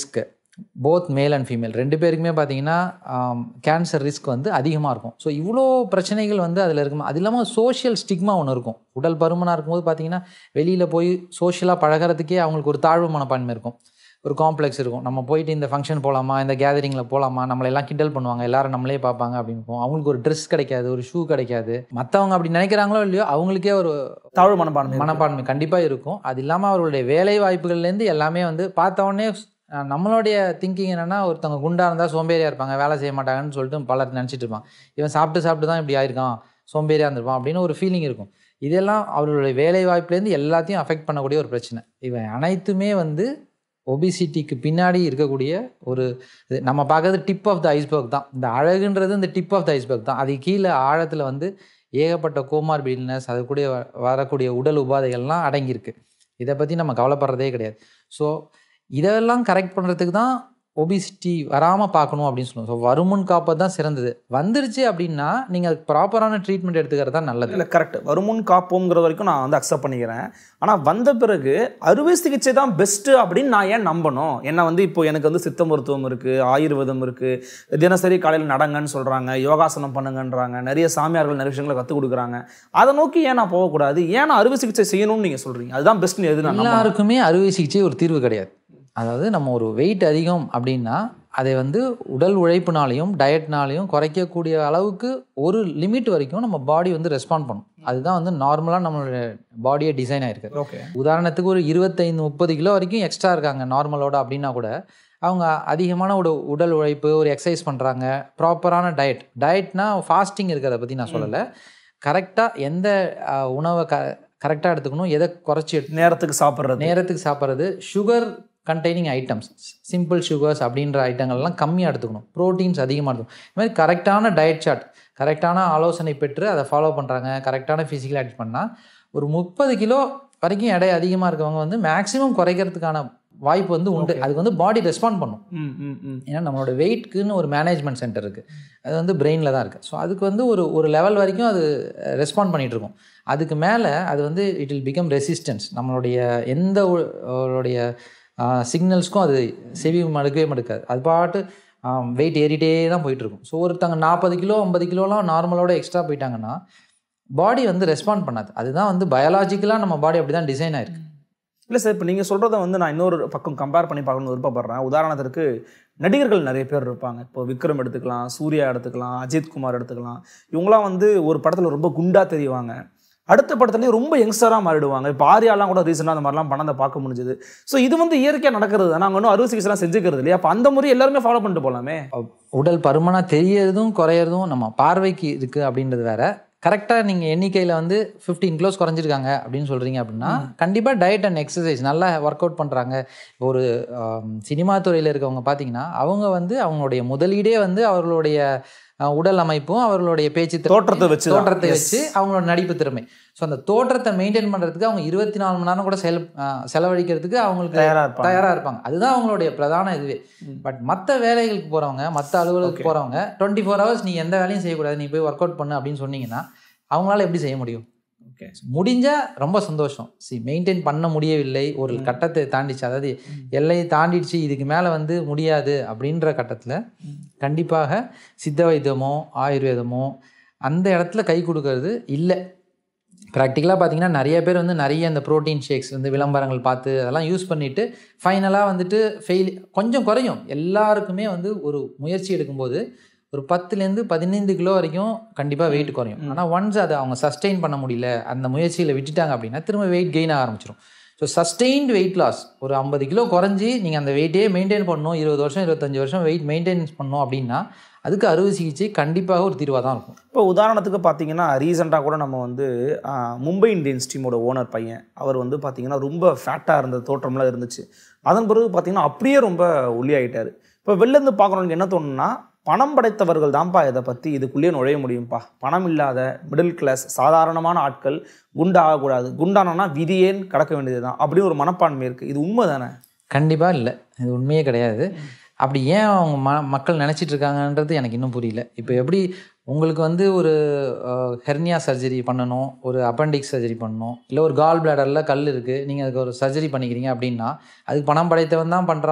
Both male and female ரெண்டு பேருக்குமே பார்த்தீங்கன்னா கேன்சர் ரிஸ்க் வந்து அதிகமாக இருக்கும். ஸோ இவ்வளோ பிரச்சனைகள் வந்து அதில் இருக்கும். அது இல்லாமல் சோஷியல் ஸ்டிக்மா ஒன்று இருக்கும். உடல் பருமனாக இருக்கும்போது பார்த்தீங்கன்னா வெளியில் போய் சோஷியலாக பழகிறதுக்கே அவங்களுக்கு ஒரு தாழ்வு மனப்பான்மை இருக்கும், ஒரு காம்ப்ளெக்ஸ் இருக்கும். நம்ம போயிட்டு இந்த ஃபங்க்ஷன் போகலாமா, இந்த கேதரிங்கில் போகலாமா, நம்மளை எல்லாம் கிண்டல் பண்ணுவாங்க, எல்லாரும் நம்மளே பார்ப்பாங்க அப்படின்னு போவோம். அவங்களுக்கு ஒரு ட்ரெஸ் கிடைக்காது, ஒரு ஷூ கிடைக்காது. மற்றவங்க அப்படி நினைக்கிறாங்களோ இல்லையோ அவங்களுக்கே ஒரு தாழ்வு மனப்பான்மை மனப்பான்மை கண்டிப்பாக இருக்கும். அது இல்லாமல் அவர்களுடைய வேலை வாய்ப்புகள்லேருந்து எல்லாமே வந்து பார்த்தவொடனே நம்மளுடைய திங்கிங் என்னென்னா, ஒருத்தவங்க குண்டாக இருந்தால் சோம்பேறியாக இருப்பாங்க, வேலை செய்ய மாட்டாங்கன்னு சொல்லிட்டு பலர் நினச்சிட்டு இருப்பான். இவன் சாப்பிட்டு சாப்பிட்டு தான் இப்படி ஆயிருக்கான், சோம்பேறியாக இருந்திருப்பான் அப்படின்னு ஒரு ஃபீலிங் இருக்கும். இதெல்லாம் அவர்களுடைய வேலை வாய்ப்புலேருந்து எல்லாத்தையும் அஃபெக்ட் பண்ணக்கூடிய ஒரு பிரச்சனை. இவன் அனைத்துமே வந்து ஒபிசிட்டிக்கு பின்னாடி இருக்கக்கூடிய ஒரு நம்ம பார்க்கறது டிப் ஆஃப் த ஐஸ்பர்க் தான். இந்த அழகுன்றது இந்த டிப் ஆஃப் த ஐஸ்பர்க் தான். அது கீழே ஆழத்தில் வந்து ஏகப்பட்ட கோமார்பிட்னஸ், அது கூட வரக்கூடிய உடல் உபாதைகள்லாம் அடங்கியிருக்கு. இதை பற்றி நம்ம கவலைப்படுறதே கிடையாது. ஸோ இதெல்லாம் கரெக்ட் பண்ணுறதுக்கு தான் ஒபிசிட்டி வராமல் பார்க்கணும் அப்படின்னு சொல்லுவோம். ஸோ வருமுன் காப்பது தான் சிறந்தது. வந்துருச்சு அப்படின்னா நீங்கள் அதுக்கு ப்ராப்பரான ட்ரீட்மெண்ட் எடுத்துக்கிறது தான் நல்லது. இல்லை கரெக்ட், வருமுன் காப்போங்கிற வரைக்கும் நான் வந்து அக்செப்ட் பண்ணிக்கிறேன். ஆனால் வந்த பிறகு அறுவை சிகிச்சை தான் பெஸ்ட்டு அப்படின்னு நான் ஏன் நம்பணும்? ஏன்னா வந்து இப்போ எனக்கு வந்து சித்த மருத்துவம் இருக்குது, ஆயுர்வேதம் இருக்குது, தினசரி காலையில் நடங்கன்னு சொல்கிறாங்க, யோகாசனம் பண்ணுங்கன்றாங்க, நிறைய சாமியார்கள் நிறைய விஷயங்களை கற்றுக் கொடுக்குறாங்க. அதை நோக்கி ஏன் நான் போகக்கூடாது? ஏன் நான் அறுவை சிகிச்சை செய்யணும்னு நீங்கள் சொல்கிறீங்க? அதுதான் பெஸ்ட்னு எது? எல்லாருக்குமே அறுவை சிகிச்சை ஒரு தீர்வு கிடையாது. அதாவது நம்ம ஒரு வெயிட் அதிகம் அப்படின்னா அதை வந்து உடல் உழைப்புனாலையும் டயட்னாலையும் குறைக்கக்கூடிய அளவுக்கு ஒரு லிமிட் வரைக்கும் நம்ம பாடி வந்து ரெஸ்பாண்ட் பண்ணும். அதுதான் வந்து நார்மலாக நம்மளோட பாடியை டிசைன் ஆகிருக்கு. ஓகே, உதாரணத்துக்கு ஒரு இருபத்தைந்து முப்பது கிலோ வரைக்கும் எக்ஸ்ட்ரா இருக்காங்க நார்மலோட அப்படின்னா கூட அவங்க அதிகமான ஒரு உடல் உழைப்பு, ஒரு எக்ஸசைஸ் பண்ணுறாங்க, ப்ராப்பரான டயட். டயட்னா ஃபாஸ்டிங் இருக்கிறத பற்றி நான் சொல்லலை. கரெக்டாக எந்த உணவை க கரெக்டாக எடுத்துக்கணும், எதை குறைச்சி நேரத்துக்கு சாப்பிட்றது நேரத்துக்கு சாப்பிட்றது sugar containing items, simple sugars அப்படின்ற ஐட்டங்கள்லாம் கம்மியாக எடுத்துக்கணும், ப்ரோட்டீன்ஸ் அதிகமாக எடுத்துக்கணும். இது மாதிரி கரெக்டான டயட் சார்ட், கரெக்டான ஆலோசனை பெற்று அதை ஃபாலோ பண்ணுறாங்க, கரெக்டான ஃபிசிக்கல் ஆக்ட் பண்ணால் ஒரு முப்பது கிலோ வரைக்கும் எடை அதிகமாக இருக்கவங்க வந்து மேக்ஸிமம் குறைக்கிறதுக்கான வாய்ப்பு வந்து உண்டு. அதுக்கு வந்து பாடி ரெஸ்பாண்ட் பண்ணும். ஏன்னா நம்மளோட வெயிட்க்குன்னு ஒரு மேனேஜ்மெண்ட் சென்டர் இருக்குது, அது வந்து பிரெயினில் தான் இருக்குது. ஸோ அதுக்கு வந்து ஒரு ஒரு லெவல் வரைக்கும் அது ரெஸ்பாண்ட் பண்ணிகிட்டு இருக்கும். அதுக்கு மேலே அது வந்து இட் வில் பிகம் ரெசிஸ்டன்ஸ். நம்மளுடைய எந்த உடைய சிக்னல்ஸ்க்கும் அது செவி மடுக்கவே மடுக்காது, அது பாட்டு வெயிட் ஏறிட்டே தான் போயிட்டுருக்கும். ஸோ ஒருத்தங்க நாற்பது கிலோ ஐம்பது கிலோலாம் நார்மலோட எக்ஸ்ட்ரா போயிட்டாங்கன்னா பாடி வந்து ரெஸ்பாண்ட் பண்ணாது. அதுதான் வந்து பயாலாஜிக்கலாக நம்ம பாடி அப்படி தான் டிசைன் ஆயிருக்கு. இல்லை சார், இப்போ நீங்கள் சொல்கிறத வந்து நான் இன்னொரு பக்கம் கம்பேர் பண்ணி பார்க்கணும்னு விருப்பப்படுறேன். உதாரணத்திற்கு நடிகர்கள் நிறைய பேர் இருப்பாங்க. இப்போ விக்ரம் எடுத்துக்கலாம், சூர்யா எடுத்துக்கலாம், அஜித் குமார் எடுத்துக்கலாம். இவங்களாம் வந்து ஒரு படத்தில் ரொம்ப குண்டாக தெரிவாங்க, அடுத்த படத்துலேயே ரொம்ப யங்ஸ்டராக மாறிடுவாங்க. இப்போ ஆரியாலாம் கூட ரீசெண்டாக அந்த மாதிரிலாம் பணத்தை பார்க்க முடிஞ்சுது. ஸோ இது வந்து இயற்கையாக நடக்கிறது தான், நாங்கள் ஒன்றும் அறுவை சிகிச்சைலாம் செஞ்சுக்கிறது இல்லையா? அப்போ அந்த முறை எல்லாருமே ஃபாலோ பண்ணிட்டு போகலாமே. உடல் பருமனாக தெரியறதும் குறையிறதும் நம்ம பார்வைக்கு இருக்குது அப்படின்றது வேற. கரெக்டாக நீங்கள் எண்ணிக்கையில் வந்து ஃபிஃப்டீன் கிலோஸ் குறைஞ்சிருக்காங்க அப்படின்னு சொல்கிறீங்க அப்படின்னா கண்டிப்பாக டயட் அண்ட் எக்ஸசைஸ் நல்லா ஒர்க் அவுட் பண்ணுறாங்க. ஒரு சினிமா துறையில் இருக்கவங்க பார்த்தீங்கன்னா அவங்க வந்து அவங்களுடைய முதலீடே வந்து அவர்களுடைய உடல் அமைப்பும் அவர்களுடைய பேச்சு தோற்றத்தை வச்சு தோற்றத்தை வச்சு அவங்களோட நடிப்பு திறமை. ஸோ அந்த தோற்றத்தை மெயின்டைன் பண்ணுறதுக்கு அவங்க இருபத்தி நாலு மணி நேரம் கூட செல செலவழிக்கிறதுக்கு அவங்களுக்கு தயாராக தயாராக இருப்பாங்க. அதுதான் அவங்களுடைய பிரதான இதுவே. பட் மற்ற வேலைகளுக்கு போகிறவங்க, மற்ற அலுவலகத்துக்கு போகிறவங்க டுவெண்ட்டி ஃபோர் ஹவர்ஸ் நீ எந்த வேலையும் செய்யக்கூடாது, நீ போய் ஒர்க் அவுட் பண்ணு அப்படின்னு சொன்னீங்கன்னா அவங்களால எப்படி செய்ய முடியும்? ஓகே, முடிஞ்சால் ரொம்ப சந்தோஷம். சி மெயின்டைன் பண்ண முடியவில்லை, ஒரு கட்டத்தை தாண்டிச்சு, அதாவது எல்லையை தாண்டிடுச்சு, இதுக்கு மேலே வந்து முடியாது அப்படின்ற கட்டத்தில் கண்டிப்பாக சித்த வைத்தியமோ ஆயுர்வேதமோ அந்த இடத்துல கை கொடுக்கறது இல்லை. ப்ராக்டிக்கலாக பார்த்தீங்கன்னா நிறைய பேர் வந்து நிறைய இந்த ப்ரோட்டீன் ஷேக்ஸ் வந்து விளம்பரங்கள் பார்த்து அதெல்லாம் யூஸ் பண்ணிவிட்டு ஃபைனலாக வந்துட்டு ஃபெயில் கொஞ்சம் குறையும். எல்லாருக்குமே வந்து ஒரு முயற்சி எடுக்கும்போது ஒரு பத்துலேருந்து பதினைந்து கிலோ வரைக்கும் கண்டிப்பாக வெயிட் குறையும். ஆனால் ஒன்ஸ் அதை அவங்க சஸ்டெயின் பண்ண முடியல, அந்த முயற்சியில் விட்டுட்டாங்க அப்படின்னா திரும்ப வெயிட் கெயின் ஆக ஆரம்பிச்சிடும். ஸோ சஸ்டெயின்ட் வெயிட் லாஸ் ஒரு ஐம்பது கிலோ குறைஞ்சி நீங்கள் அந்த வெயிட்டே மெயின்டைன் பண்ணணும், இருபது வருஷம் இருபத்தஞ்சி வருஷம் வெயிட் மெயின்டைன்ஸ் பண்ணணும் அப்படின்னா அதுக்கு அறுவை சிகிச்சை கண்டிப்பாக ஒரு தீர்வாக தான் இருக்கும். இப்போ உதாரணத்துக்கு பார்த்தீங்கன்னா ரீசெண்டாக கூட நம்ம வந்து மும்பை இந்தியன்ஸ் டீமோட ஓனர் பையன் அவர் வந்து பார்த்தீங்கன்னா ரொம்ப ஃபேட்டாக இருந்த தோற்றம்லாம் இருந்துச்சு. அதன் பிறகு பார்த்தீங்கன்னா அப்படியே ரொம்ப ஒல்லியாகிட்டார். இப்போ வெளிலேருந்து பார்க்குறவங்களுக்கு என்ன தோணுன்னா, பணம் படைத்தவர்கள் தான்ப்பா இதை பற்றி இதுக்குள்ளேயே நுழைய முடியும்ப்பா, பணம் இல்லாத மிடில் கிளாஸ் சாதாரணமான ஆட்கள் குண்டாகக்கூடாது, குண்டானா விதியேன்னு கடக்க வேண்டியது தான் அப்படின்னு ஒரு மனப்பான்மை இருக்குது. இது உண்மை தானே? கண்டிப்பாக இல்லை, இது உண்மையே கிடையாது. அப்படி ஏன் அவங்க ம மக்கள் நினச்சிட்டு இருக்காங்கன்றது எனக்கு இன்னும் புரியல. இப்போ எப்படி உங்களுக்கு வந்து ஒரு ஹெர்னியா சர்ஜரி பண்ணணும், ஒரு அப்பெண்டிக்ஸ் சர்ஜரி பண்ணணும், இல்லை ஒரு கால் பிளாடரில் கல் இருக்குது, நீங்கள் அதுக்கு ஒரு சர்ஜரி பண்ணிக்கிறீங்க அப்படின்னா அதுக்கு பணம் படைத்தவன் தான் பண்ணுறான்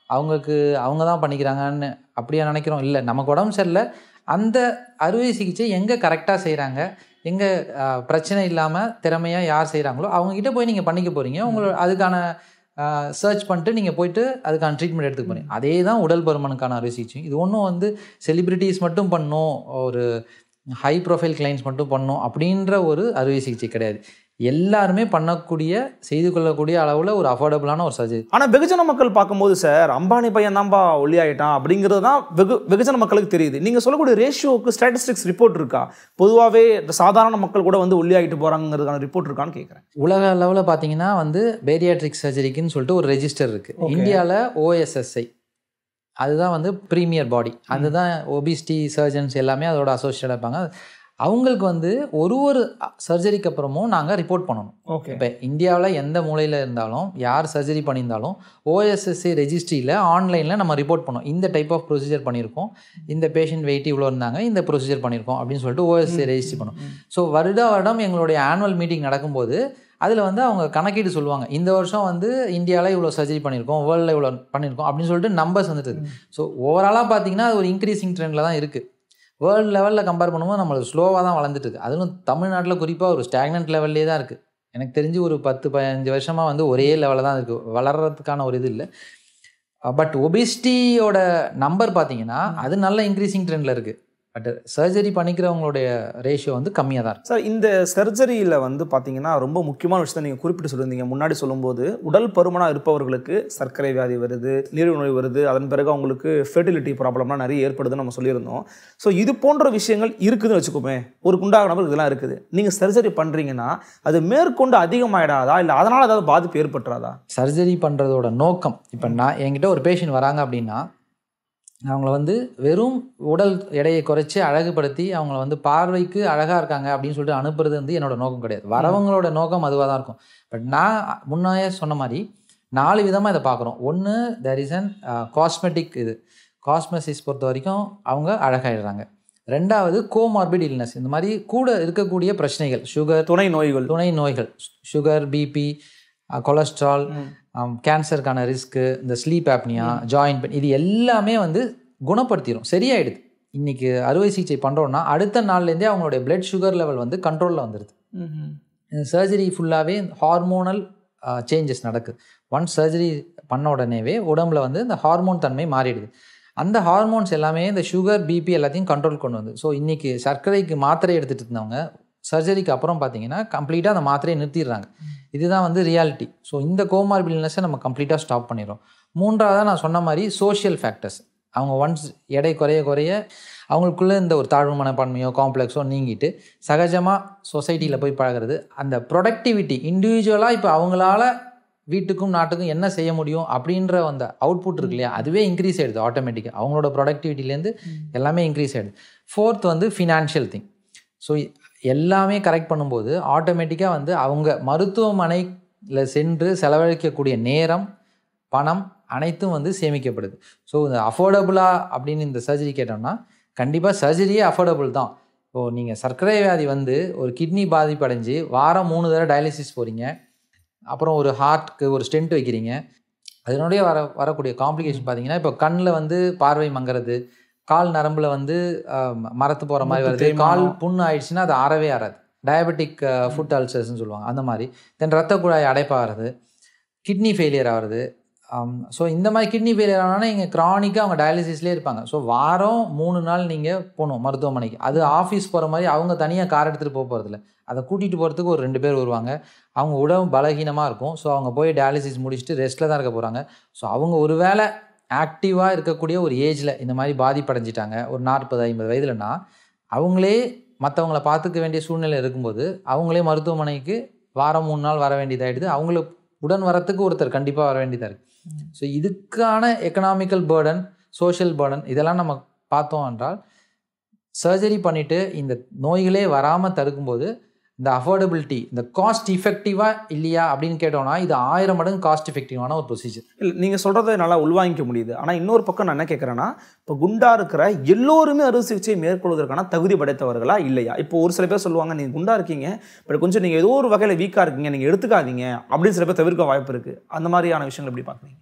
அவங்களுக்கு அவங்க தான் பண்ணிக்கிறாங்கன்னு அப்படியா நினைக்கிறோம்? இல்லை, நமக்கு உடம்பு சரியில்லை, அந்த அறுவை சிகிச்சை எங்கே கரெக்டாக செய்கிறாங்க, எங்கே பிரச்சனை இல்லாமல் திறமையாக யார் செய்கிறாங்களோ அவங்ககிட்ட போய் நீங்கள் பண்ணிக்க போகிறீங்க. உங்களை அதுக்கான சர்ச் பண்ணிட்டு நீங்கள் போயிட்டு அதுக்கான ட்ரீட்மெண்ட் எடுத்துக்க போகிறீங்க. அதே தான் உடல் பருமனுக்கான அறுவை சிகிச்சை. இது ஒன்றும் வந்து செலிப்ரிட்டிஸ் மட்டும் பண்ணணும், ஒரு ஹை ப்ரொஃபைல் கிளைண்ட்ஸ் மட்டும் பண்ணணும் அப்படின்ற ஒரு அறுவை சிகிச்சை கிடையாது. எல்லாருமே பண்ணக்கூடிய செய்து கொள்ளக்கூடிய அளவில் ஒரு அஃபோர்டபுளான ஒரு சர்ஜரி. ஆனால் வெகுஜன மக்கள் பார்க்கும்போது சார் அம்பானி பையன் தான்ப்பா ஒல்லி ஆகிட்டான் அப்படிங்கிறது தான் வெகு வெகுஜன மக்களுக்கு தெரியுது. நீங்கள் சொல்லக்கூடிய ரேஷியோவுக்கு ஸ்டாட்டிஸ்டிக்ஸ் ரிப்போர்ட் இருக்கா? பொதுவாகவே சாதாரண மக்கள் கூட வந்து ஒல்லி ஆகிட்டு போகிறாங்கிறதுக்கான ரிப்போர்ட் இருக்கான்னு கேட்குறேன். உலக அளவில் பார்த்தீங்கன்னா வந்து பேரியாட்ரிக் சர்ஜரிக்குன்னு சொல்லிட்டு ஒரு ரெஜிஸ்டர் இருக்குது. இந்தியாவில் ஓஎஸ்எஸ்ஐ அதுதான் வந்து ப்ரீமியர் பாடி. அதுதான் ஒபிசிட்டி சர்ஜன்ஸ் எல்லாமே அதோட அசோசியேட் இருப்பாங்க. அவங்களுக்கு வந்து ஒரு ஒரு சர்ஜரிக்கு அப்புறமும் நாங்கள் ரிப்போர்ட் பண்ணணும். ஓகே. இப்போ இந்தியாவில் எந்த மூலையில் இருந்தாலும் யார் சர்ஜரி பண்ணியிருந்தாலும் ஓஎஸ்எஸ்சி ரெஜிஸ்ட்ரியில் ஆன்லைனில் நம்ம ரிப்போர்ட் பண்ணோம். இந்த டைப் ஆஃப் ப்ரொசீஜர் பண்ணியிருக்கோம், இந்த பேஷண்ட் வெயிட் இவ்வளோ இருந்தாங்க, இந்த ப்ரொசீஜர் பண்ணியிருக்கோம் அப்படின்னு சொல்லிட்டு ஓஎஸ்எஸ்சி ரெஜிஸ்ட்ரி பண்ணோம். ஸோ வருட வருடம் எங்களுடைய ஆனுவல் மீட்டிங் நடக்கும்போது அதில் வந்து அவங்க கணக்கீடு சொல்லுவாங்க. இந்த வருஷம் வந்து இந்தியாவில் இவ்வளோ சர்ஜரி பண்ணியிருக்கோம், வேர்ல்டில் இவ்வளோ பண்ணியிருக்கோம் அப்படின்னு சொல்லிட்டு நம்பர்ஸ் வந்துட்டு. ஸோ ஓவராலாக பார்த்தீங்கன்னா அது ஒரு இன்க்ரீசிங் ட்ரெண்டில் தான் இருக்குது. வேர்ல்டு லெவலில் கம்பேர் பண்ணும்போது நம்மளுக்கு ஸ்லோவாக தான் வளர்ந்துட்டு இருக்குது. அதுவும் தமிழ்நாட்டில் குறிப்பாக ஒரு ஸ்டாக்னன்ட் லெவல்லே தான் இருக்குது. எனக்கு தெரிஞ்சு ஒரு பத்து பதினஞ்சு வருஷமாக வந்து ஒரே லெவலில் தான் இருக்குது, வளர்கிறதுக்கான ஒரு இது இல்லை. பட் ஒபிசிட்டியோட நம்பர் பார்த்தீங்கன்னா அது நல்ல இன்க்ரீசிங் ட்ரெண்டில் இருக்குது. பட் சர்ஜரி பண்ணிக்கிறவங்களுடைய ரேஷியோ வந்து கம்மியாக தான் இருக்குது. சார் இந்த சர்ஜரியில் வந்து பார்த்தீங்கன்னா ரொம்ப முக்கியமான விஷயத்தை நீங்கள் குறிப்பிட்டு சொல்லியிருந்தீங்க முன்னாடி சொல்லும்போது, உடல் பருமனாக இருப்பவர்களுக்கு சர்க்கரை வியாதி வருது, நீரிழிவு நோய் வருது, அதன் பிறகு அவங்களுக்கு ஃபெர்டிலிட்டி ப்ராப்ளம்லாம் நிறைய ஏற்படுதுன்னு நம்ம சொல்லியிருந்தோம். ஸோ இது போன்ற விஷயங்கள் இருக்குதுன்னு வச்சுக்கோமே, ஒரு குண்டாக நபர் இதெல்லாம் இருக்குது. நீங்கள் சர்ஜரி பண்ணுறீங்கன்னா அது மேற்கொண்டு அதிகமாகிடாதா, இல்லை அதனால் ஏதாவது பாதிப்பு ஏற்பட்டுறாதா? சர்ஜரி பண்ணுறதோட நோக்கம், இப்போ நான் என்கிட்ட ஒரு பேஷண்ட் வராங்க அப்படின்னா அவங்கள வந்து வெறும் உடல் எடையை குறைச்சி அழகுபடுத்தி அவங்கள வந்து பார்வைக்கு அழகாக இருக்காங்க அப்படின்னு சொல்லிட்டு அனுப்புறது வந்து என்னோட நோக்கம் கிடையாது. வரவங்களோட நோக்கம் அதுவாக தான் இருக்கும். பட் நான் முன்னாயே சொன்ன மாதிரி நாலு விதமாக இதை பார்க்குறோம். ஒன்று தேர் இஸ் அன் காஸ்மெட்டிக், இது காஸ்மெசிஸ் பொறுத்த வரைக்கும் அவங்க அழகாயிடுறாங்க. ரெண்டாவது கோமார்பிட் இல்னஸ், இந்த மாதிரி கூட இருக்கக்கூடிய பிரச்சனைகள், சுகர், துணை நோய்கள் துணை நோய்கள் சுகர், பிபி, கொலஸ்ட்ரால், கேன்சருக்கான ரிஸ்க்கு, இந்த ஸ்லீப் ஆப்னியா, ஜாயின்ட் பெயின், இது எல்லாமே வந்து குணப்படுத்திடும், சரியாயிடுது. இன்றைக்கி அறுவை சிகிச்சை பண்ணுறோன்னா அடுத்த நாள்லேருந்தே அவங்களுடைய பிளட் சுகர் லெவல் வந்து கண்ட்ரோலில் வந்துடுது. இந்த சர்ஜரி ஃபுல்லாகவே ஹார்மோனல் சேஞ்சஸ் நடக்குது. ஒன்ஸ் சர்ஜரி பண்ண உடனேவே உடம்புல வந்து இந்த ஹார்மோன் தன்மை மாறிடுது. அந்த ஹார்மோன்ஸ் எல்லாமே இந்த சுகர், பிபி எல்லாத்தையும் கண்ட்ரோல் கொண்டு வந்து, ஸோ இன்றைக்கி சர்க்கரைக்கு மாத்திரை எடுத்துகிட்டு இருந்தவங்க சர்ஜரிக்கு அப்புறம் பார்த்தீங்கன்னா கம்ப்ளீட்டாக அந்த மாத்திரையை நிறுத்திடுறாங்க. இதுதான் வந்து ரியாலிட்டி. ஸோ இந்த கோமார்பிட் இல்னஸை நம்ம கம்ப்ளீட்டாக ஸ்டாப் பண்ணிடுறோம். மூன்றாவதாக நான் சொன்ன மாதிரி சோஷியல் ஃபேக்டர்ஸ், அவங்க ஒன்ஸ் எடை குறைய குறைய அவங்களுக்குள்ளே இந்த ஒரு தாழ்வு மனப்பான்மையோ காம்ப்ளெக்ஸோ நீங்கிட்டு சகஜமாக சொசைட்டியில் போய் பழகிறது, அந்த ப்ரொடக்டிவிட்டி இண்டிவிஜுவலாக இப்போ அவங்களால வீட்டுக்கும் நாட்டுக்கும் என்ன செய்ய முடியும் அப்படின்ற அந்த அவுட்புட் இருக்கு இல்லையா, அதுவே இன்க்ரீஸ் ஆகிடுது ஆட்டோமேட்டிக்காக. அவங்களோட ப்ரொடக்டிவிட்டிலேருந்து எல்லாமே இன்க்ரீஸ் ஆகிடுது. ஃபோர்த் வந்து ஃபினான்ஷியல் திங். ஸோ எல்லாமே கரெக்ட் பண்ணும்போது ஆட்டோமேட்டிக்காக வந்து அவங்க மருத்துவமனையில் சென்று செலவழிக்கக்கூடிய நேரம், பணம் அனைத்தும் வந்து சேமிக்கப்படுது. ஸோ இந்த அஃபோர்டபுளாக அப்படின்னு இந்த சர்ஜரி கேட்டோம்னா கண்டிப்பாக சர்ஜரியே அஃபோர்டபுள் தான். இப்போது நீங்கள் சர்க்கரை வியாதி வந்து ஒரு கிட்னி பாதிப்படைஞ்சு வாரம் மூணு தடவை டயாலிசிஸ் போகிறீங்க, அப்புறம் ஒரு ஹார்ட்க்கு ஒரு ஸ்டென்ட் வைக்கிறீங்க, அதனுடைய வர வரக்கூடிய காம்ப்ளிகேஷன் பார்த்தீங்கன்னா இப்போ கண்ணில் வந்து பார்வை மங்கிறது, கால் நரம்பில் வந்து மரத்து போகிற மாதிரி வருது, கால் புண்ணு ஆயிடுச்சுன்னா அது ஆறவே ஆறாது, டயபெட்டிக் ஃபுட் அல்சர்ஸ்ன்னு சொல்லுவாங்க அந்த மாதிரி, தென் ரத்த குழாய் அடைப்பாகிறது, கிட்னி ஃபெயிலியர் ஆகிறது. ஸோ இந்த மாதிரி கிட்னி ஃபெயிலியர் ஆனால் இங்கே க்ரானிக்காக அவங்க டயாலிசிஸ்லேயே இருப்பாங்க. ஸோ வாரம் மூணு நாள் நீங்கள் போகணும் மருத்துவமனைக்கு. அது ஆஃபீஸ் போகிற மாதிரி அவங்க தனியாக கார் எடுத்துகிட்டு போக போகிறதில்ல, அதை கூட்டிகிட்டு போகிறதுக்கு ஒரு ரெண்டு பேர் வருவாங்க. அவங்க உடம்பு பலகீனமாக இருக்கும். ஸோ அவங்க போய் டயாலிசிஸ் முடிச்சுட்டு ரெஸ்ட்டில் தான் இருக்க போகிறாங்க. ஸோ அவங்க ஒரு வேளை ஆக்டிவாக இருக்கக்கூடிய ஒரு ஏஜில் இந்த மாதிரி பாதிப்படைஞ்சிட்டாங்க, ஒரு நாற்பது ஐம்பது வயதுலன்னா அவங்களே மற்றவங்கள பார்த்துக்க வேண்டிய சூழ்நிலை இருக்கும்போது அவங்களே மருத்துவமனைக்கு வாரம் மூணு நாள் வர வேண்டியதாகிடுது. அவங்களுக்கு உடன் வரத்துக்கு ஒருத்தர் கண்டிப்பாக வர வேண்டியதாக இருக்குது. ஸோ இதுக்கான எக்கனாமிக்கல் பேர்டன், சோஷியல் பேர்டன் இதெல்லாம் நம்ம பார்த்தோம் என்றால் சர்ஜரி பண்ணிவிட்டு இந்த நோய்களே வராமல் தடுக்கும்போது இந்த அஃபோர்டபிலிட்டி, இந்த காஸ்ட் இஃபெக்டிவாக இல்லையா அப்படின்னு கேட்டோம்னா இது ஆயிரம் மடங்கு காஸ்ட் எஃபெக்டிவான ஒரு ப்ரொசீஜர். இல்லை, நீங்கள் சொல்கிறத நல்லா உள்வாங்கிக்க முடியுது. ஆனால் இன்னொரு பக்கம் நான் என்ன கேட்குறேன்னா, இப்போ குண்டா இருக்கிற எல்லோருமே அறுவை சிகிச்சை மேற்கொள்வதற்கான தகுதி படைத்தவர்களா இல்லையா? இப்போ ஒரு சில பேர் சொல்லுவாங்க நீங்கள் குண்டா இருக்கீங்க, பட் கொஞ்சம் நீங்கள் ஏதோ ஒரு வகையில் வீக்காக இருக்கீங்க, நீங்கள் எடுத்துக்காதீங்க அப்படின்னு சில பேர் தவிர்க்க வாய்ப்பு இருக்குது. அந்த மாதிரியான விஷயங்கள் எப்படி பார்க்குறீங்க?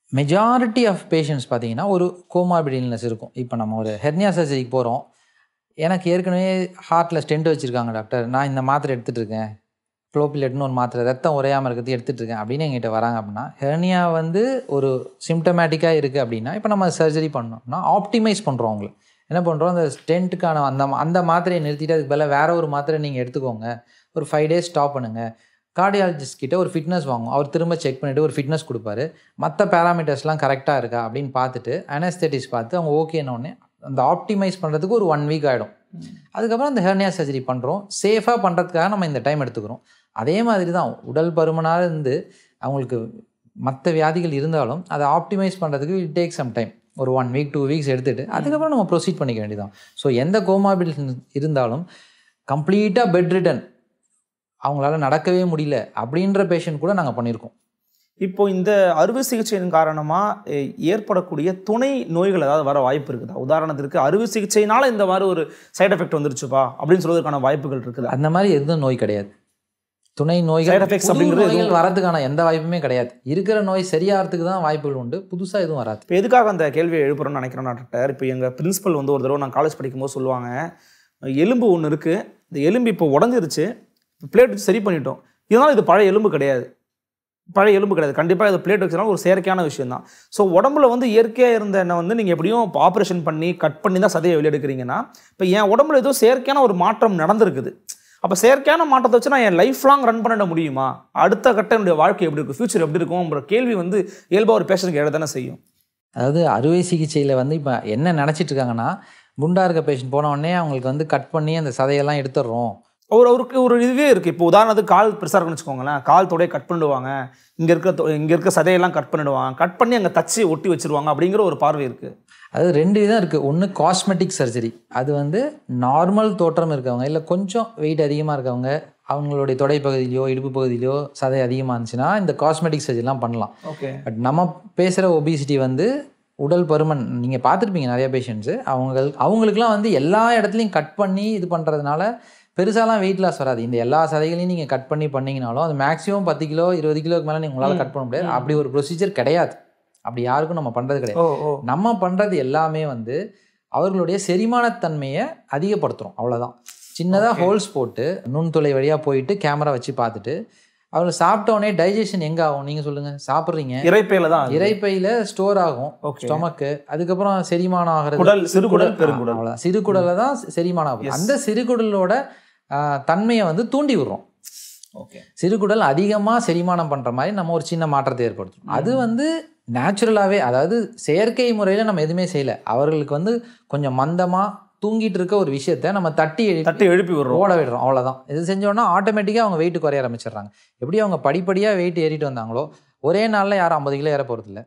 மெஜாரிட்டி ஆஃப் பேஷண்ட்ஸ் பார்த்தீங்கன்னா ஒரு கோமார்பிட் இல்னஸ் இருக்கும். இப்போ நம்ம ஒரு ஹெர்னியா சர்ஜரிக்கு போகிறோம், எனக்கு ஏற்கனவே ஹார்ட்டில் ஸ்டென்ட் வச்சுருக்காங்க டாக்டர், நான் இந்த மாத்திரை எடுத்துகிட்டு இருக்கேன், க்ளோபிலேட்னு ஒரு மாத்திரை ரத்தம் உறையாமல் இருக்கிறது எடுத்துகிட்டு இருக்கேன் அப்படின்னு எங்கிட்ட வராங்க. அப்படின்னா ஹெர்னியா வந்து ஒரு சிம்டமேட்டிக்காக இருக்குது அப்படின்னா இப்போ நம்ம சர்ஜரி பண்ணோம்னா ஆப்டிமைஸ் பண்ணுறோம். அவங்களை என்ன பண்ணுறோம், அந்த ஸ்டென்ட்டுக்கான அந்த அந்த மாத்திரையை நிறுத்திட்டு அதுக்கு பதிலாக வேறு ஒரு மாத்திரை நீங்கள் எடுத்துக்கோங்க, ஒரு ஃபைவ் டேஸ் ஸ்டாப் பண்ணுங்கள். கார்டியாலஜிஸ்ட் கிட்ட ஒரு ஃபிட்னஸ் வாங்கும், அவர் திரும்ப செக் பண்ணிவிட்டு ஒரு ஃபிட்னஸ் கொடுப்பாரு, மற்ற பேராமீட்டர்ஸ்லாம் கரெக்டாக இருக்கா அப்படின்னு பார்த்துட்டு அனஸ்தெட்டிஸ் பார்த்து அவங்க ஓகேன்னொடனே அந்த ஆப்டிமைஸ் பண்ணுறதுக்கு ஒரு ஒன் வீக் ஆகிடும். அதுக்கப்புறம் அந்த ஹெர்னியா சர்ஜரி பண்ணுறோம், சேஃபாக பண்ணுறதுக்காக நம்ம இந்த டைம் எடுத்துக்கிறோம். அதே மாதிரி தான் உடல் பருமனாக இருந்து அவங்களுக்கு மற்ற வியாதிகள் இருந்தாலும் அதை ஆப்டிமைஸ் பண்ணுறதுக்கு இட் டேக் சம் டைம், ஒரு ஒன் வீக் டூ வீக்ஸ் எடுத்துகிட்டு அதுக்கப்புறம் நம்ம ப்ரொசீட் பண்ணிக்க வேண்டியதான். ஸோ எந்த கோமார்பிட் இருந்தாலும் கம்ப்ளீட்டாக பெட் ரிட்டன், அவங்களால நடக்கவே முடியல அப்படின்ற பேஷண்ட் கூட நாங்கள் பண்ணியிருக்கோம். இப்போ இந்த அறுவை சிகிச்சையின் காரணமாக ஏற்படக்கூடிய துணை நோய்கள் ஏதாவது வர வாய்ப்பு இருக்குதா? உதாரணத்திற்கு அறுவை சிகிச்சையினால இந்த மாதிரி ஒரு சைட் எஃபெக்ட் வந்துருச்சுப்பா அப்படின்னு சொல்வதற்கான வாய்ப்புகள் இருக்குது? அந்த மாதிரி எதுவும் நோய் கிடையாது. துணை நோய்கள் அப்படிங்கிறது வரதுக்கான எந்த வாய்ப்புமே கிடையாது. இருக்கிற நோய் சரியாகிறதுக்கு தான் வாய்ப்புகள் உண்டு, புதுசாக எதுவும் வராது. இப்போ எதுக்காக அந்த கேள்வியை எழுப்புறோன்னு நினைக்கிறேன் டாக்டர். இப்போ எங்கள் பிரின்சிபல் வந்து ஒரு தடவை நான் காலேஜ் படிக்கும்போது சொல்லுவாங்க, எலும்பு ஒன்று இருக்குது, இந்த எலும்பு இப்போ உடஞ்சிருச்சு, பிளேட் வச்சு சரி பண்ணிட்டோம், இதனால் இது பழைய எலும்பு கிடையாது, பழைய எலும்பு கிடையாது, கண்டிப்பாக இதை பிளேட் வச்சனால ஒரு செயற்கையான விஷயம் தான். ஸோ உடம்புல வந்து இயற்கையாக இருந்த என்ன வந்து நீங்கள் எப்படியும் இப்போ ஆப்ரேஷன் பண்ணி கட் பண்ணி தான் சதையை வெளியெடுக்கிறீங்கன்னா, இப்போ என் உடம்புல ஏதோ செயற்கையான ஒரு மாற்றம் நடந்திருக்குது, அப்போ செயற்கையான மாற்றத்தை வச்சு நான் என் லைஃப் லாங் ரன் பண்ணிட முடியுமா? அடுத்த கட்ட என்னுடைய வாழ்க்கை எப்படி இருக்கும், ஃபியூச்சர் எப்படி இருக்கும்ன்ற கேள்வி வந்து இயல்பாக ஒரு பேஷண்ட்க்கு எழ தானே செய்யும். அதாவது அறுவை சிகிச்சையில் வந்து இப்போ என்ன நினச்சிட்டு இருக்காங்கன்னா, குண்டா இருக்க பேஷண்ட் போன உடனே அவங்களுக்கு வந்து கட் பண்ணி அந்த சதையெல்லாம் எடுத்துடுறோம். ஒரு அவருக்கு ஒரு இதுவே இருக்குது. இப்போ உதாரணத்துக்கு கால் பெருசாக இருக்குன்னு வச்சுக்கோங்களேன், கால் தொடையை கட் பண்ணிடுவாங்க, இங்கே இருக்க இங்கே இருக்க சதையெல்லாம் கட் பண்ணிடுவாங்க, கட் பண்ணி அங்கே தச்சு ஒட்டி வச்சுருவாங்க அப்படிங்கிற ஒரு பார்வை இருக்குது. அது ரெண்டு விதம் இருக்குது. ஒன்று காஸ்மெட்டிக் சர்ஜரி, அது வந்து நார்மல் தோற்றம் இருக்கவங்க இல்லை கொஞ்சம் வெயிட் அதிகமாக இருக்கவங்க, அவங்களுடைய தொடை பகுதியிலையோ இடுப்பு பகுதியிலையோ சதை அதிகமாக இருந்துச்சுன்னா இந்த காஸ்மெட்டிக் சர்ஜரிலாம் பண்ணலாம். ஓகே. பட் நம்ம பேசுகிற ஒபிசிட்டி வந்து உடல் பருமன், நீங்கள் பார்த்துருப்பீங்க நிறைய பேஷண்ட்ஸு, அவங்க அவங்களுக்குலாம் வந்து எல்லா இடத்துலையும் கட் பண்ணி இது பண்ணுறதுனால பெருசாலாம் வெயிட் லாஸ் வராது. இந்த எல்லா சதைகளையும் நீங்கள் கட் பண்ணி பண்ணிங்கனாலும் அது மேக்ஸிமம் பத்து கிலோ இருபது கிலோக்கு மேலே நீங்கள் உங்களால் கட் பண்ண முடியாது. அப்படி ஒரு ப்ரொசீஜர் கிடையாது, அப்படி யாருக்கும் நம்ம பண்ணுறது கிடையாது. நம்ம பண்ணுறது எல்லாமே வந்து அவர்களுடைய செரிமானத்தன்மையை அதிகப்படுத்துகிறோம், அவ்வளோதான். சின்னதாக ஹோல்ஸ் போட்டு நுண்துளை வழியாக போயிட்டு கேமரா வச்சு பார்த்துட்டு அவர் சாப்பிட்டோடனே டைஜஷன் எங்கே ஆகும் நீங்கள் சொல்லுங்கள்? சாப்பிட்றீங்க, இறைப்பையில் தான், இறைப்பையில் ஸ்டோர் ஆகும் ஸ்டொமக்கு, அதுக்கப்புறம் செரிமானம் ஆகிறது குடல், சிறுகுடல், பெருங்குடல், அவ்வளோதான். சிறுகுடலில் தான் செரிமானம் ஆகும். அந்த சிறுகுடலோட தன்மையை வந்து தூண்டி விடுறோம். ஓகே. சிறுகுடல் அதிகமாக செரிமானம் பண்ணுற மாதிரி நம்ம ஒரு சின்ன மாற்றத்தை ஏற்படுத்தும். அது வந்து நேச்சுரலாகவே, அதாவது செயற்கை முறையில் நம்ம எதுவுமே செய்யலை. அவர்களுக்கு வந்து கொஞ்சம் மந்தமாக தூங்கிட்டு இருக்க ஒரு விஷயத்த நம்ம தட்டி தட்டி எழுப்பி விடுறோம், ஓட விடுறோம், அவ்வளோதான். இது செஞ்சோன்னா ஆட்டோமேட்டிக்காக அவங்க வெயிட் குறைய ஆரம்பிச்சிடுறாங்க. எப்படி அவங்க படிப்படியாக வெயிட் ஏறிட்டு வந்தாங்களோ ஒரே நாளில் யாரும் ஐம்பது கிலோ ஏற போகிறதில்ல.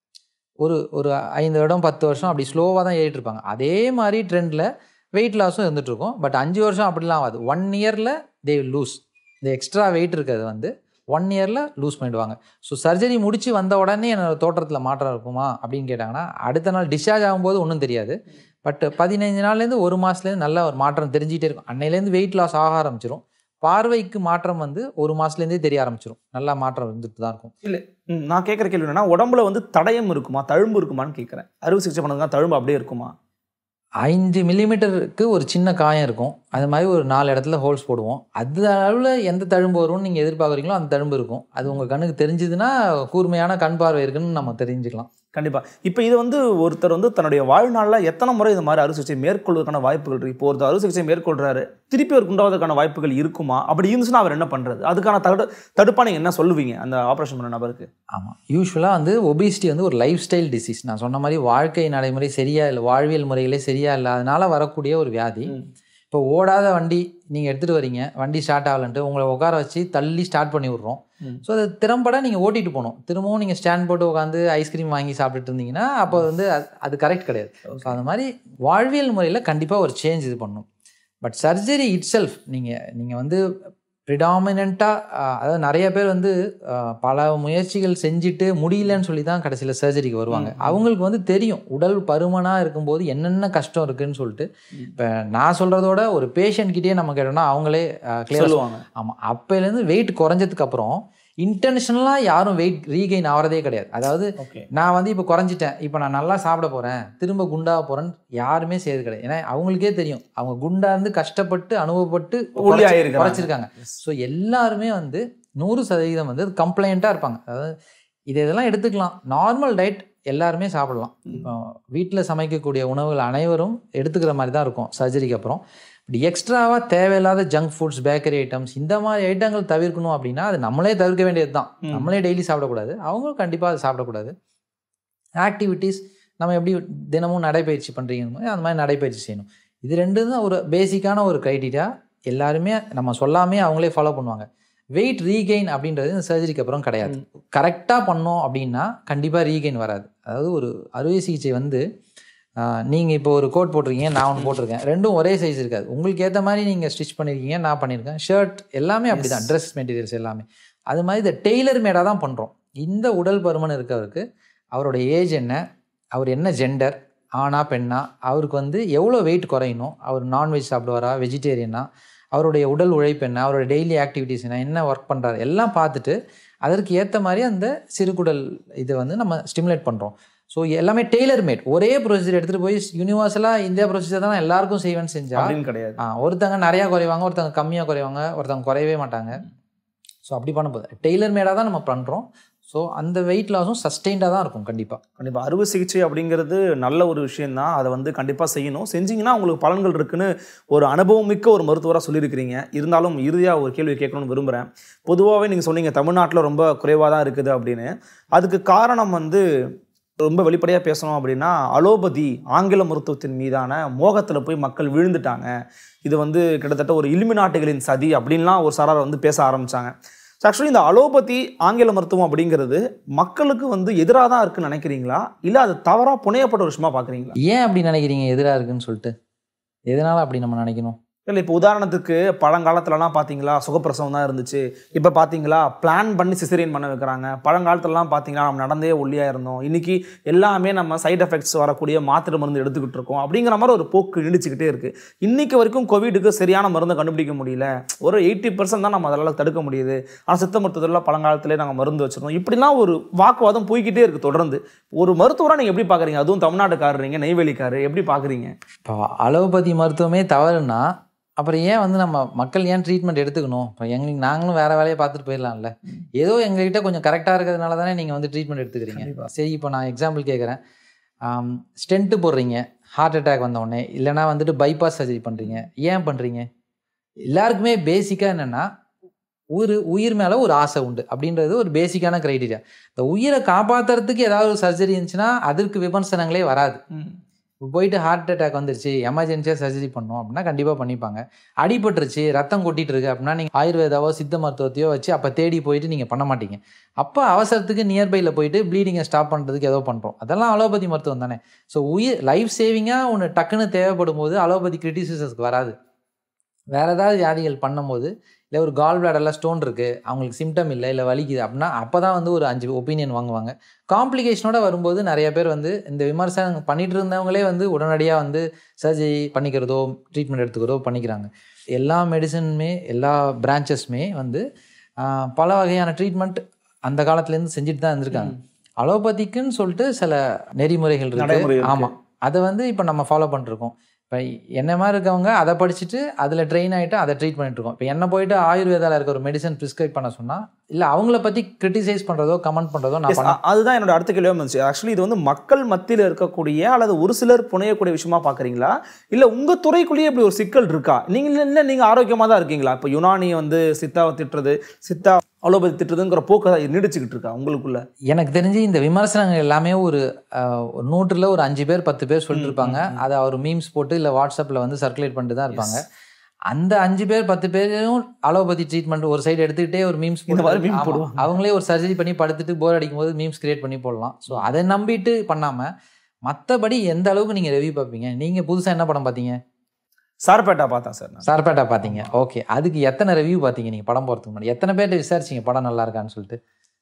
ஒரு ஒரு ஐந்து வருடம் பத்து வருஷம் அப்படி ஸ்லோவாக தான் ஏறிட்டு இருப்பாங்க. அதே மாதிரி ட்ரெண்டில் வெயிட் லாஸும் இருந்துட்டு இருக்கும். பட் அஞ்சு வருஷம் அப்படிலாம் ஆகாது. ஒன் இயரில் தே வில் லூஸ். இந்த எக்ஸ்ட்ரா வெயிட் இருக்கிறது வந்து ஒன் இயரில் லூஸ் பண்ணிடுவாங்க. ஸோ சர்ஜரி முடித்து வந்த உடனே என்னோட தோற்றத்தில் மாற்றம் இருக்குமா அப்படின்னு கேட்டாங்கன்னா அடுத்த நாள் டிஸ்சார்ஜ் ஆகும்போது ஒன்றும் தெரியாது. பட் பதினைஞ்சு நாள்லேருந்து ஒரு மாதத்துலேருந்து நல்ல ஒரு மாற்றம் தெரிஞ்சிகிட்டே இருக்கும். அன்னையிலேருந்து வெயிட் லாஸ் ஆக ஆரம்பிச்சிடும். பார்வைக்கு மாற்றம் வந்து ஒரு மாதத்துலேருந்தே தெரிய ஆரம்பிச்சிடும். நல்லா மாற்றம் இருந்துட்டு தான் இருக்கும். இல்லை, நான் கேட்குற கேள்வி என்னன்னா, உடம்புல வந்து தடயம் இருக்குமா, தழும்பு இருக்குமான்னு கேட்குறேன். அறுவை சிகிச்சை பண்ணதுனா தழும்பு அப்படியே இருக்குமா? ஐந்து மில்லிமீட்டருக்கு ஒரு சின்ன காயம் இருக்கும். அது மாதிரி ஒரு நாலு இடத்துல ஹோல்ஸ் போடுவோம். அது அளவில் எந்த தழும்பு வரும்னு நீங்கள் எதிர்பார்க்குறீங்களோ அந்த தழும்பு இருக்கும். அது உங்கள் கண்ணுக்கு தெரிஞ்சுதுன்னா கூர்மையான கண் பார்வை இருக்குன்னு நம்ம தெரிஞ்சுக்கலாம். கண்டிப்பாக. இப்போ இது வந்து ஒருத்தர் வந்து தன்னுடைய வாழ்நாளில் எத்தனை முறை இது மாதிரி அறுவை சிகிச்சை மேற்கொள்வதற்கான வாய்ப்புகள் இருக்குது? இப்போ ஒருத்தர் அறுவை சிகிச்சை மேற்கொள்கிறாரு, திருப்பி அவருக்கு உண்டாவதற்கான வாய்ப்புகள் இருக்குமா? அப்படி இருந்துச்சுன்னா அவர் என்ன பண்ணுறது? அதுக்கான தடு தடுப்பாக நீங்கள் என்ன சொல்லுவீங்க அந்த ஆப்ரேஷன் பண்ண நபருக்கு? ஆமாம், யூஸ்வலாக வந்து ஒபிசிட்டி வந்து ஒரு லைஃப் ஸ்டைல் டிசீஸ். நான் சொன்ன மாதிரி வாழ்க்கை நடைமுறை சரியா இல்லை, வாழ்வியல் முறைகளே சரியா இல்லை, அதனால் வரக்கூடிய ஒரு வியாதி. இப்போ ஓடாத வண்டி நீங்கள் எடுத்துகிட்டு வரீங்க, வண்டி ஸ்டார்ட் ஆகலன்ட்டு உங்களை உட்கார வச்சு தள்ளி ஸ்டார்ட் பண்ணி விட்றோம். ஸோ அது திறம்பட நீங்கள் ஓட்டிகிட்டு போகணும். திரும்பவும் நீங்கள் ஸ்டாண்ட் போட்டு உட்காந்து ஐஸ்கிரீம் வாங்கி சாப்பிட்டுட்டு இருந்தீங்கன்னா அப்போ வந்து அது கரெக்ட் கிடையாது. ஸோ அந்த மாதிரி வாழ்வியல் முறையில் கண்டிப்பாக ஒரு சேஞ்ச் இது பண்ணணும். பட் சர்ஜரி இட் செல்ஃப் நீங்கள் நீங்கள் வந்து ப்ரிடாமினண்ட்டாக, அதாவது நிறைய பேர் வந்து பல முயற்சிகள் செஞ்சுட்டு முடியலன்னு சொல்லி தான் கடைசியில் சர்ஜரிக்கு வருவாங்க. அவங்களுக்கு வந்து தெரியும் உடல் பருமனாக இருக்கும்போது என்னென்ன கஷ்டம் இருக்குதுன்னு சொல்லிட்டு. இப்போ நான் சொல்கிறதோட ஒரு பேஷண்ட்கிட்டே நம்ம கேட்டோம்னா அவங்களே கிளியர் சொல்லுவாங்க. ஆமாம், அப்போலேருந்து வெயிட் குறைஞ்சதுக்கப்புறம் இன்டென்ஷனலாக யாரும் வெயிட் ரீகெயின் ஆகிறதே கிடையாது. அதாவது நான் வந்து இப்போ குறைஞ்சிட்டேன், இப்போ நான் நல்லா சாப்பிட போகிறேன், திரும்ப குண்டாக போகிறேன்னு யாருமே செய்யறது கிடையாது. ஏன்னா அவங்களுக்கே தெரியும் அவங்க குண்டா இருந்து கஷ்டப்பட்டு அனுபவப்பட்டு குறைச்சிருக்காங்க. ஸோ எல்லாருமே வந்து நூறு சதவீதம் வந்து கம்ப்ளைண்ட்டாக இருப்பாங்க. அதாவது இது இதெல்லாம் எடுத்துக்கலாம். நார்மல் டயட் எல்லாருமே சாப்பிடலாம். இப்போ வீட்டில் சமைக்கக்கூடிய உணவுகள் அனைவரும் எடுத்துக்கிற மாதிரி தான் இருக்கும் சர்ஜரிக்கு அப்புறம். இப்படி எக்ஸ்ட்ராவாக தேவையில்லாத ஜங்க் ஃபுட்ஸ், பேக்கரி ஐட்டம்ஸ் இந்த மாதிரி ஐட்டங்கள் தவிர்க்கணும் அப்படின்னா அது நம்மளே தவிர்க்க வேண்டியது தான். நம்மளே டெய்லி சாப்பிடக்கூடாது, அவங்களும் கண்டிப்பாக அதை சாப்பிடக்கூடாது. ஆக்டிவிட்டீஸ் நம்ம எப்படி தினமும் நடைப்பயிற்சி பண்ணுறீங்க அந்த மாதிரி நடைப்பயிற்சி செய்யணும். இது ரெண்டு தான் ஒரு பேசிக்கான ஒரு க்ரைட்டீரியா. எல்லாருமே நம்ம சொல்லாமே அவங்களே ஃபாலோ பண்ணுவாங்க. வெயிட் ரீகெயின் அப்படின்றது இந்த சர்ஜரிக்கு அப்புறம் கிடையாது. கரெக்டாக பண்ணோம் அப்படின்னா கண்டிப்பாக ரீகெயின் வராது. அதாவது ஒரு அறுவை சிகிச்சை வந்து நீங்கள் இப்போ ஒரு கோட் போட்டிருக்கீங்க, நான் ஒன்று போட்டிருக்கேன், ரெண்டும் ஒரே சைஸ் இருக்காது. உங்களுக்கு ஏற்ற மாதிரி நீங்கள் ஸ்டிச் பண்ணியிருக்கீங்க, நான் பண்ணியிருக்கேன். ஷர்ட் எல்லாமே அப்படி தான், ட்ரெஸ் மெட்டீரியல்ஸ் எல்லாமே அது மாதிரி இதை டெய்லர் மேடாக தான் பண்ணுறோம். இந்த உடல் பருமன் இருக்கவருக்கு அவருடைய ஏஜ் என்ன, அவர் என்ன ஜெண்டர், ஆணா பெண்ணா, அவருக்கு வந்து எவ்வளோ வெயிட் குறையணும், அவர் நான்வெஜ் சாப்பிடுவாரா வெஜிடேரியனா, அவருடைய உடல் உழைப்பு என்ன, அவருடைய டெய்லி ஆக்டிவிட்டீஸ் என்ன, என்ன ஒர்க் பண்ணுறாரு எல்லாம் பார்த்துட்டு அதற்கு ஏற்ற மாதிரி அந்த சிறுகுடல் இதை வந்து நம்ம ஸ்டிமுலேட் பண்ணுறோம். ஸோ எல்லாமே டெய்லர் மேட். ஒரே ப்ரொசீஜர் எடுத்துகிட்டு போய் யூனிவர்சலாக இந்தியா ப்ரொசீஜர் தான் எல்லாருக்கும் செய்வேன்னு செஞ்சால் கிடையாது. ஆ ஒருத்தங்க நிறையா குறைவாங்க, ஒருத்தங்க கம்மியாக குறைவாங்க, ஒருத்தவங்க குறையவே மாட்டாங்க. ஸோ அப்படி பண்ண போகுது டெய்லர் மேடாக தான் நம்ம பண்ணுறோம். ஸோ அந்த வெயிட் லாஸும் சஸ்டெயின்டாக தான் இருக்கும். கண்டிப்பாக கண்டிப்பாக அறுவை சிகிச்சை அப்படிங்கிறது நல்ல ஒரு விஷயந்தான். அதை வந்து கண்டிப்பாக செய்யணும். செஞ்சிங்கன்னா உங்களுக்கு பலன்கள் இருக்குன்னு ஒரு அனுபவம் மிக்க ஒரு மருத்துவராக சொல்லியிருக்கிறீங்க. இருந்தாலும் இறுதியாக ஒரு கேள்வி கேட்கணும்னு விரும்புகிறேன். பொதுவாகவே நீங்கள் சொன்னீங்க தமிழ்நாட்டில் ரொம்ப குறைவாக தான் இருக்குது அப்படின்னு. அதுக்கு காரணம் வந்து ரொம்ப வெளிப்படையாக பேசணும் அப்படின்னா அலோபதி ஆங்கில மருத்துவத்தின் மீதான மோகத்தில் போய் மக்கள் விழுந்துட்டாங்க. இது வந்து கிட்டத்தட்ட ஒரு இலுமினாட்டிகளின் சதி அப்படின்லாம் ஒரு சாரார் வந்து பேச ஆரம்பித்தாங்க. ஸோ ஆக்சுவலி இந்த அலோபதி ஆங்கில மருத்துவம் அப்படிங்கிறது மக்களுக்கு வந்து எதிராக தான் இருக்குன்னு நினைக்கிறீங்களா, இல்லை அது தவறாக புனையப்பட்ட ஒரு விஷயமா பார்க்குறீங்களா? ஏன் அப்படி நினைக்கிறீங்க எதிராக இருக்குன்னு சொல்லிட்டு? எதனால் அப்படி நம்ம நினைக்கணும்? இல்லை இப்போ உதாரணத்துக்கு பழங்காலத்துலலாம் பார்த்தீங்களா சுகப்பிரசவம் தான் இருந்துச்சு. இப்போ பார்த்தீங்களா பிளான் பண்ணி சிசரியன் பண்ண வைக்கிறாங்க. பழங்காலத்துலலாம் பார்த்தீங்களா நம்ம நடந்தே ஒல்லியாக இருந்தோம். இன்றைக்கி எல்லாமே நம்ம சைட் எஃபெக்ட்ஸ் வரக்கூடிய மாத்திரை மருந்து எடுத்துக்கிட்டு இருக்கோம். அப்படிங்கிற மாதிரி ஒரு போக்கு நீடிச்சுக்கிட்டே இருக்குது. இன்றைக்கி வரைக்கும் கோவிடுக்கு சரியான மருந்தை கண்டுபிடிக்க முடியல. ஒரு எயிட்டி பர்சன்ட் தான் நம்ம அதெல்லாம் தடுக்க முடியுது. ஆனால் சித்த மருத்துவத்தில் பழங்காலத்திலே நாங்கள் மருந்து வச்சுருந்தோம். இப்படிலாம் ஒரு வாக்குவாதம் போய்கிட்டே இருக்குது தொடர்ந்து. ஒரு மருத்துவராக நீங்கள் எப்படி பார்க்குறீங்க? அதுவும் தமிழ்நாட்டுக்காரறீங்க, நெய்வேலிக்காரர், எப்படி பார்க்குறீங்க? இப்போ அலோபதி மருத்துவமே தவறுனா அப்புறம் ஏன் வந்து நம்ம மக்கள் ஏன் ட்ரீட்மெண்ட் எடுத்துக்கணும்? இப்போ எங்களுக்கு நாங்களும் வேறு வேலையை பார்த்துட்டு போயிடலாம்ல. ஏதோ எங்ககிட்ட கொஞ்சம் கரெக்டாக இருக்கிறதுனால தானே நீங்கள் வந்து ட்ரீட்மெண்ட் எடுத்துக்கிறீங்க. சரி இப்போ நான் எக்ஸாம்பிள் கேட்குறேன். ஸ்டென்ட்டு போடுறீங்க ஹார்ட் அட்டாக் வந்தவுடனே, இல்லைனா வந்துட்டு பைபாஸ் சர்ஜரி பண்ணுறீங்க. ஏன் பண்ணுறீங்க? எல்லாருக்குமே பேசிக்காக என்னென்னா ஒரு உயிர் மேலே ஒரு ஆசை உண்டு அப்படின்றது ஒரு பேசிக்கான க்ரைட்டீரியா. இந்த உயிரை காப்பாற்றுறதுக்கு ஏதாவது ஒரு சர்ஜரி இருந்துச்சுன்னா அதற்கு விமர்சனங்களே வராது. இப்போ போயிட்டு ஹார்ட் அட்டாக் வந்துருச்சு எமர்ஜென்சியாக சர்ஜரி பண்ணோம் அப்படின்னா கண்டிப்பாக பண்ணிப்பாங்க. அடிபட்டுருச்சு ரத்தம் கொட்டிகிட்டு இருக்கு அப்படின்னா நீங்கள் ஆயுர்வேதாவோ சித்த மருத்துவத்தையோ வச்சு அப்போ தேடி போயிட்டு நீங்கள் பண்ண மாட்டீங்க. அப்போ அவசரத்துக்கு நியர்பையில் போயிட்டு ப்ளீடிங்கை ஸ்டாப் பண்ணுறதுக்கு ஏதோ பண்ணுறோம். அதெல்லாம் அலோபதி மருத்துவம் தானே. ஸோ உயிர் லைஃப் சேவிங்காக ஒன்று டக்குன்னு தேவைப்படும் போது அலோபதி கிரிட்டிசிசஸ்க்கு வராது. வேறு ஏதாவது வியாதிகள் பண்ணும்போது இல்லை ஒரு கால் பிளாடரில் ஸ்டோன் இருக்குது, அவங்களுக்கு சிம்டம் இல்லை, இல்லை வலிக்குது அப்படின்னா அப்போ தான் வந்து ஒரு அஞ்சு ஒப்பீனியன் வாங்குவாங்க. காம்ப்ளிகேஷனோட வரும்போது நிறைய பேர் வந்து இந்த விமர்சனம் பண்ணிகிட்டு இருந்தவங்களே வந்து உடனடியாக வந்து சர்ஜரி பண்ணிக்கிறதோ ட்ரீட்மெண்ட் எடுத்துக்கிறதோ பண்ணிக்கிறாங்க. எல்லா மெடிசனுமே எல்லா பிரான்ச்சஸுமே வந்து பல வகையான ட்ரீட்மெண்ட் அந்த காலத்துலேருந்து செஞ்சுட்டு தான் இருந்திருக்காங்க. அலோபதிக்குன்னு சொல்லிட்டு சில நெறிமுறைகள் இருக்குது. ஆமாம், அதை வந்து இப்போ நம்ம ஃபாலோ பண்ணிருக்கோம். இப்போ என்ன மாதிரி இருக்கவங்க அதை படிச்சுட்டு அதில் ட்ரெயின் ஆகிட்டு அதை ட்ரீட் பண்ணிட்டு இருக்கோம். இப்போ என்ன போயிட்டு ஆயுர்வேதாவில் இருக்க ஒரு மெடிசன் ப்ரிஸ்கிரைப் பண்ண சொன்னால் இல்லை அவங்கள பற்றி கிரிட்டிசைஸ் பண்ணுறதோ கமெண்ட் பண்ணுறதோ நான் பண்ண அதுதான் என்னோட அடுத்த கேள்வியாக இருந்துச்சு. ஆக்சுவலி இது வந்து மக்கள் மத்தியில் இருக்கக்கூடிய அல்லது ஒரு சிலர் புனையக்கூடிய விஷயமா பார்க்குறீங்களா, இல்லை உங்கள் துறைக்குள்ளேயே இப்படி ஒரு சிக்கல் இருக்கா? நீங்கள் இல்லை நீங்கள் ஆரோக்கியமாக தான் இருக்கீங்களா? இப்போ யுனானி வந்து சித்தாவை திட்டுறது, சித்தா அலோபதி திட்டுறதுங்கிற போக்கை தான் நீடிச்சுக்கிட்டு இருக்கா உங்களுக்குள்ள? எனக்கு தெரிஞ்சு இந்த விமர்சனங்கள் எல்லாமே ஒரு நூற்றில் ஒரு அஞ்சு பேர் பத்து பேர் சொல்லிட்டு இருப்பாங்க. அதை அவர் மீம்ஸ் போட்டு இல்லை வாட்ஸ்அப்பில் வந்து சர்க்குலேட் பண்ணிட்டு தான் இருப்பாங்க. அந்த அஞ்சு பேர் பத்து பேரும் அலோபதி ட்ரீட்மெண்ட் ஒரு சைடு எடுத்துக்கிட்டே ஒரு மீம்ஸ் போடுவாங்க. அவங்களே ஒரு சர்ஜரி பண்ணி படுத்துட்டு போர் அடிக்கும் போது மீம்ஸ் கிரியேட் பண்ணி போடலாம். ஸோ அதை நம்பிட்டு பண்ணாமல் மற்றபடி எந்த அளவுக்கு நீங்கள் ரிவ்யூ பார்ப்பீங்க? நீங்கள் புதுசாக என்ன படம் பார்த்தீங்க? சார்பேட்டா பார்த்தேன் சார். சார்பேட்டா பார்த்தீங்க, ஓகே. அதுக்கு எத்தனை ரிவ்யூ பார்த்தீங்க நீங்கள் படம் போகிறதுக்கு முன்னாடி? எத்தனை பேர்ட்ட விசாரிச்சிங்க படம் நல்லா இருக்கான்னு சொல்லிட்டு?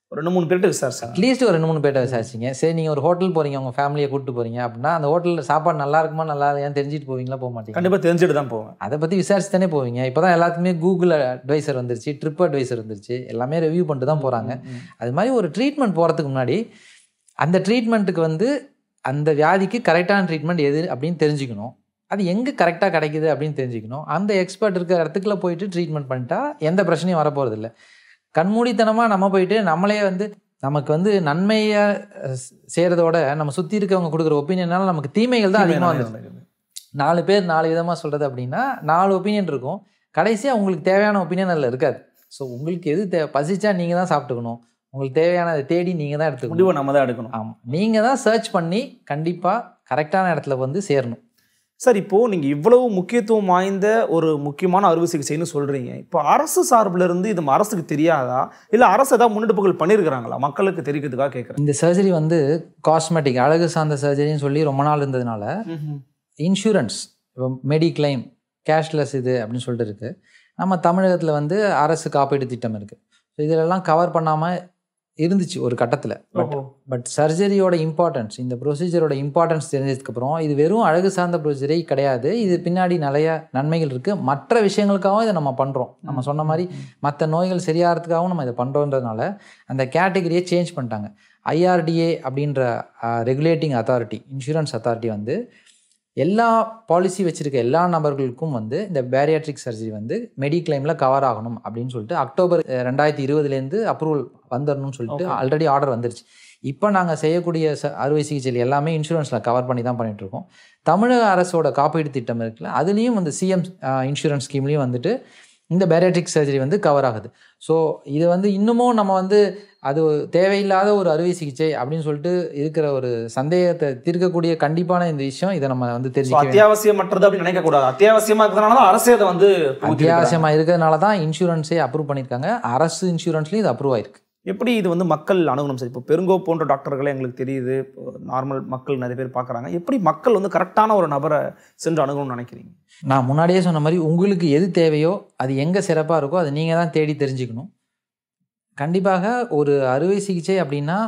ஒரு ரெண்டு மூணு பேர்கிட்ட விசாரிச்சாங்க. அட்லீஸ்ட் ஒரு ரெண்டு மூணு பேர்ட்ட விசாரிச்சிங்க. சரி நீங்கள் ஒரு ஹோட்டல் போகிறீங்க, உங்கள் ஃபேமிலியை கூப்பிட்டு போகிறீங்க அப்படின்னா அந்த ஹோட்டலில் சாப்பாடு நல்லா இருக்குமா நல்லா இல்லையான்னு தெரிஞ்சுட்டு போவீங்களா? போக மாட்டீங்க. கண்டிப்பாக தெரிஞ்சுட்டு தான் போவேன். அதை பற்றி விசாரிச்சு தானே போவீங்க. இப்போ தான் எல்லாத்துக்குமே கூகுள் அட்வைசர் வந்துருச்சு, ட்ரிப் அட்வைசர் வந்துருச்சு, எல்லாமே ரிவ்யூ பண்ணிட்டு தான் போகிறாங்க. அது மாதிரி ஒரு ட்ரீட்மெண்ட் போகிறதுக்கு முன்னாடி அந்த ட்ரீட்மெண்ட்டுக்கு வந்து அந்த வியாதிக்கு கரெக்டான ட்ரீட்மெண்ட் எது அப்படின்னு தெரிஞ்சுக்கணும். அது எங்கே கரெக்டாக கிடைக்குது அப்படின்னு தெரிஞ்சுக்கணும். அந்த எக்ஸ்பர்ட் இருக்கிற இடத்துக்குள்ள போயிட்டு ட்ரீட்மெண்ட் பண்ணிட்டா எந்த பிரச்சனையும் வரப்போகிறதில்ல. கண்மூடித்தனமாக நம்ம போயிட்டு நம்மளே வந்து நமக்கு வந்து நன்மையாக செய்கிறதோட நம்ம சுற்றி இருக்கவங்க கொடுக்குற ஒப்பீனியனால நமக்கு தீமைகள் தான் அதிகமாக வந்துருக்கு. நாலு பேர் நாலு விதமாக சொல்கிறது அப்படின்னா நாலு ஒப்பீனியன் இருக்கும். கடைசியாக உங்களுக்கு தேவையான ஒப்பீனியன் அதில் இருக்காது. ஸோ உங்களுக்கு எது தே பசிச்சா நீங்கள் தான் சாப்பிட்டுக்கணும். உங்களுக்கு தேவையானதை தேடி நீங்கள் தான் எடுத்துக்கணும். முடிவை நம்ம தான் எடுக்கணும். ஆமாம், நீங்கள் தான் சர்ச் பண்ணி கண்டிப்பாக கரெக்டான இடத்துல வந்து சேரணும். சார், இப்போது நீங்கள் இவ்வளவு முக்கியத்துவம் வாய்ந்த ஒரு முக்கியமான அறுவை சிகிச்சைன்னு சொல்கிறீங்க. இப்போ அரசு சார்பில் இருந்து இது அரசுக்கு தெரியாதா, இல்லை அரசு ஏதாவது முன்னெடுப்புகள் பண்ணியிருக்கிறாங்களா மக்களுக்கு தெரிவிக்கிறதுக்காக கேட்குறேன். இந்த சர்ஜரி வந்து காஸ்மெட்டிக் அழகு சார்ந்த சர்ஜரின்னு சொல்லி ரொம்ப நாள் இருந்ததுனால இன்சூரன்ஸ், இப்போ மெடிக்ளைம், கேஷ்லெஸ் இது அப்படின்னு சொல்லிட்டு இருக்குது. நம்ம தமிழகத்தில் வந்து அரசு காப்பீடு திட்டம் இருக்குது. ஸோ இதிலெல்லாம் கவர் பண்ணாமல் இருந்துச்சு ஒரு கட்டத்தில். பட் பட் சர்ஜரியோட இம்பார்ட்டன்ஸ், இந்த ப்ரொசீஜரோட இம்பார்ட்டன்ஸ் தெரிஞ்சதுக்கப்புறம் இது வெறும் அழகு சார்ந்த ப்ரொசீஜரே கிடையாது, இது பின்னாடி நிறைய நன்மைகள் இருக்குது. மற்ற விஷயங்களுக்காகவும் இதை நம்ம பண்ணுறோம். நம்ம சொன்ன மாதிரி மற்ற நோய்கள் சரியாகிறதுக்காகவும் நம்ம இதை பண்ணுறோன்றதுனால அந்த கேட்டகரியை சேஞ்ச் பண்ணிட்டாங்க. ஐஆர்டிஏ அப்படின்ற ரெகுலேட்டிங் அத்தாரிட்டி, இன்சூரன்ஸ் அத்தாரிட்டி வந்து எல்லா பாலிசி வச்சுருக்க எல்லா நபர்களுக்கும் வந்து இந்த பேரியாட்ரிக் சர்ஜரி வந்து மெடிக்ளைமில் கவர் ஆகணும் அப்படின்னு சொல்லிட்டு அக்டோபர் ரெண்டாயிரத்தி இருபதுலேருந்து அப்ரூவல் வந்துடணும்னு சொல்லிட்டு ஆல்ரெடி ஆர்டர் வந்துருச்சு. இப்போ நாங்கள் செய்யக்கூடிய ச அறுவை சிகிச்சைகள் எல்லாமே இன்சூரன்ஸில் கவர் பண்ணி தான் பண்ணிகிட்ருக்கோம். தமிழக அரசோட காப்பீடு திட்டம் இருக்குல்ல, அதுலேயும் வந்து சிஎம் இன்சூரன்ஸ் ஸ்கீம்லேயும் வந்துட்டு இந்த பேரியாட்ரிக் சர்ஜரி வந்து கவர் ஆகுது. ஸோ இது வந்து இன்னமும் நம்ம வந்து அது தேவையில்லாத ஒரு அறுவை சிகிச்சை அப்படின்னு சொல்லிட்டு இருக்கிற ஒரு சந்தேகத்தை தீர்க்கக்கூடிய கண்டிப்பான இந்த விஷயம். இதை நம்ம வந்து தெரிஞ்சுக்க அத்தியாவசியமற்றது அப்படின்னு நினைக்கக்கூடாது. அத்தியாவசியமாக இருக்கிறதுனால தான் அரசே அதை வந்து அத்தியாவசியமாக இருக்கிறதுனால தான் இன்சூரன்ஸே அப்ரூவ் பண்ணியிருக்காங்க. அரசு இன்சூரன்ஸ்லேயும் இது அப்ரூவ் ஆயிருக்கு. எப்படி இது வந்து மக்கள் அணுகணும் சார்? இப்போ பெருங்கோ போன்ற டாக்டர்களே எங்களுக்கு தெரியுது, நார்மல் மக்கள் நிறைய பேர் பார்க்குறாங்க. எப்படி மக்கள் வந்து கரெக்டான ஒரு நபரை சென்று அணுகணும்னு நினைக்கிறீங்க? நான் முன்னாடியே சொன்ன மாதிரி உங்களுக்கு எது தேவையோ அது எங்கே சிறப்பாக இருக்கோ அது நீங்கள் தான் தேடி தெரிஞ்சுக்கணும். கண்டிப்பாக ஒரு அறுவை சிகிச்சை அப்படின்னா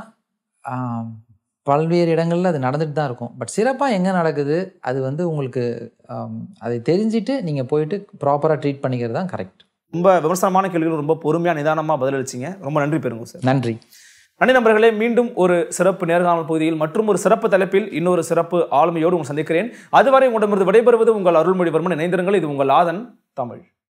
பல்வேறு இடங்களில் அது நடந்துட்டு தான் இருக்கும். பட் சிறப்பாக எங்கே நடக்குது அது வந்து உங்களுக்கு அதை தெரிஞ்சுட்டு நீங்கள் போயிட்டு ப்ராப்பராக ட்ரீட் பண்ணிக்கிறது தான் கரெக்ட். ரொம்ப விமர்சனமான கேள்விகள் ரொம்ப பொறுமையாக நிதானமாக பதிலளிச்சிங்க. ரொம்ப நன்றி பெருங்கோ சார். நன்றி. நன்றி நண்பர்களே. மீண்டும் ஒரு சிறப்பு நேர்காணல் பகுதியில் மற்றும் ஒரு சிறப்பு தலைப்பில் இன்னொரு சிறப்பு ஆளுமையோடு உங்களை சந்திக்கிறேன். அதுவரை உங்களிடமிருந்து விடைபெறுவது உங்கள் அருள்மொழிவர்மன். இணைந்திருங்கள். இது உங்கள் ஆதன் தமிழ்.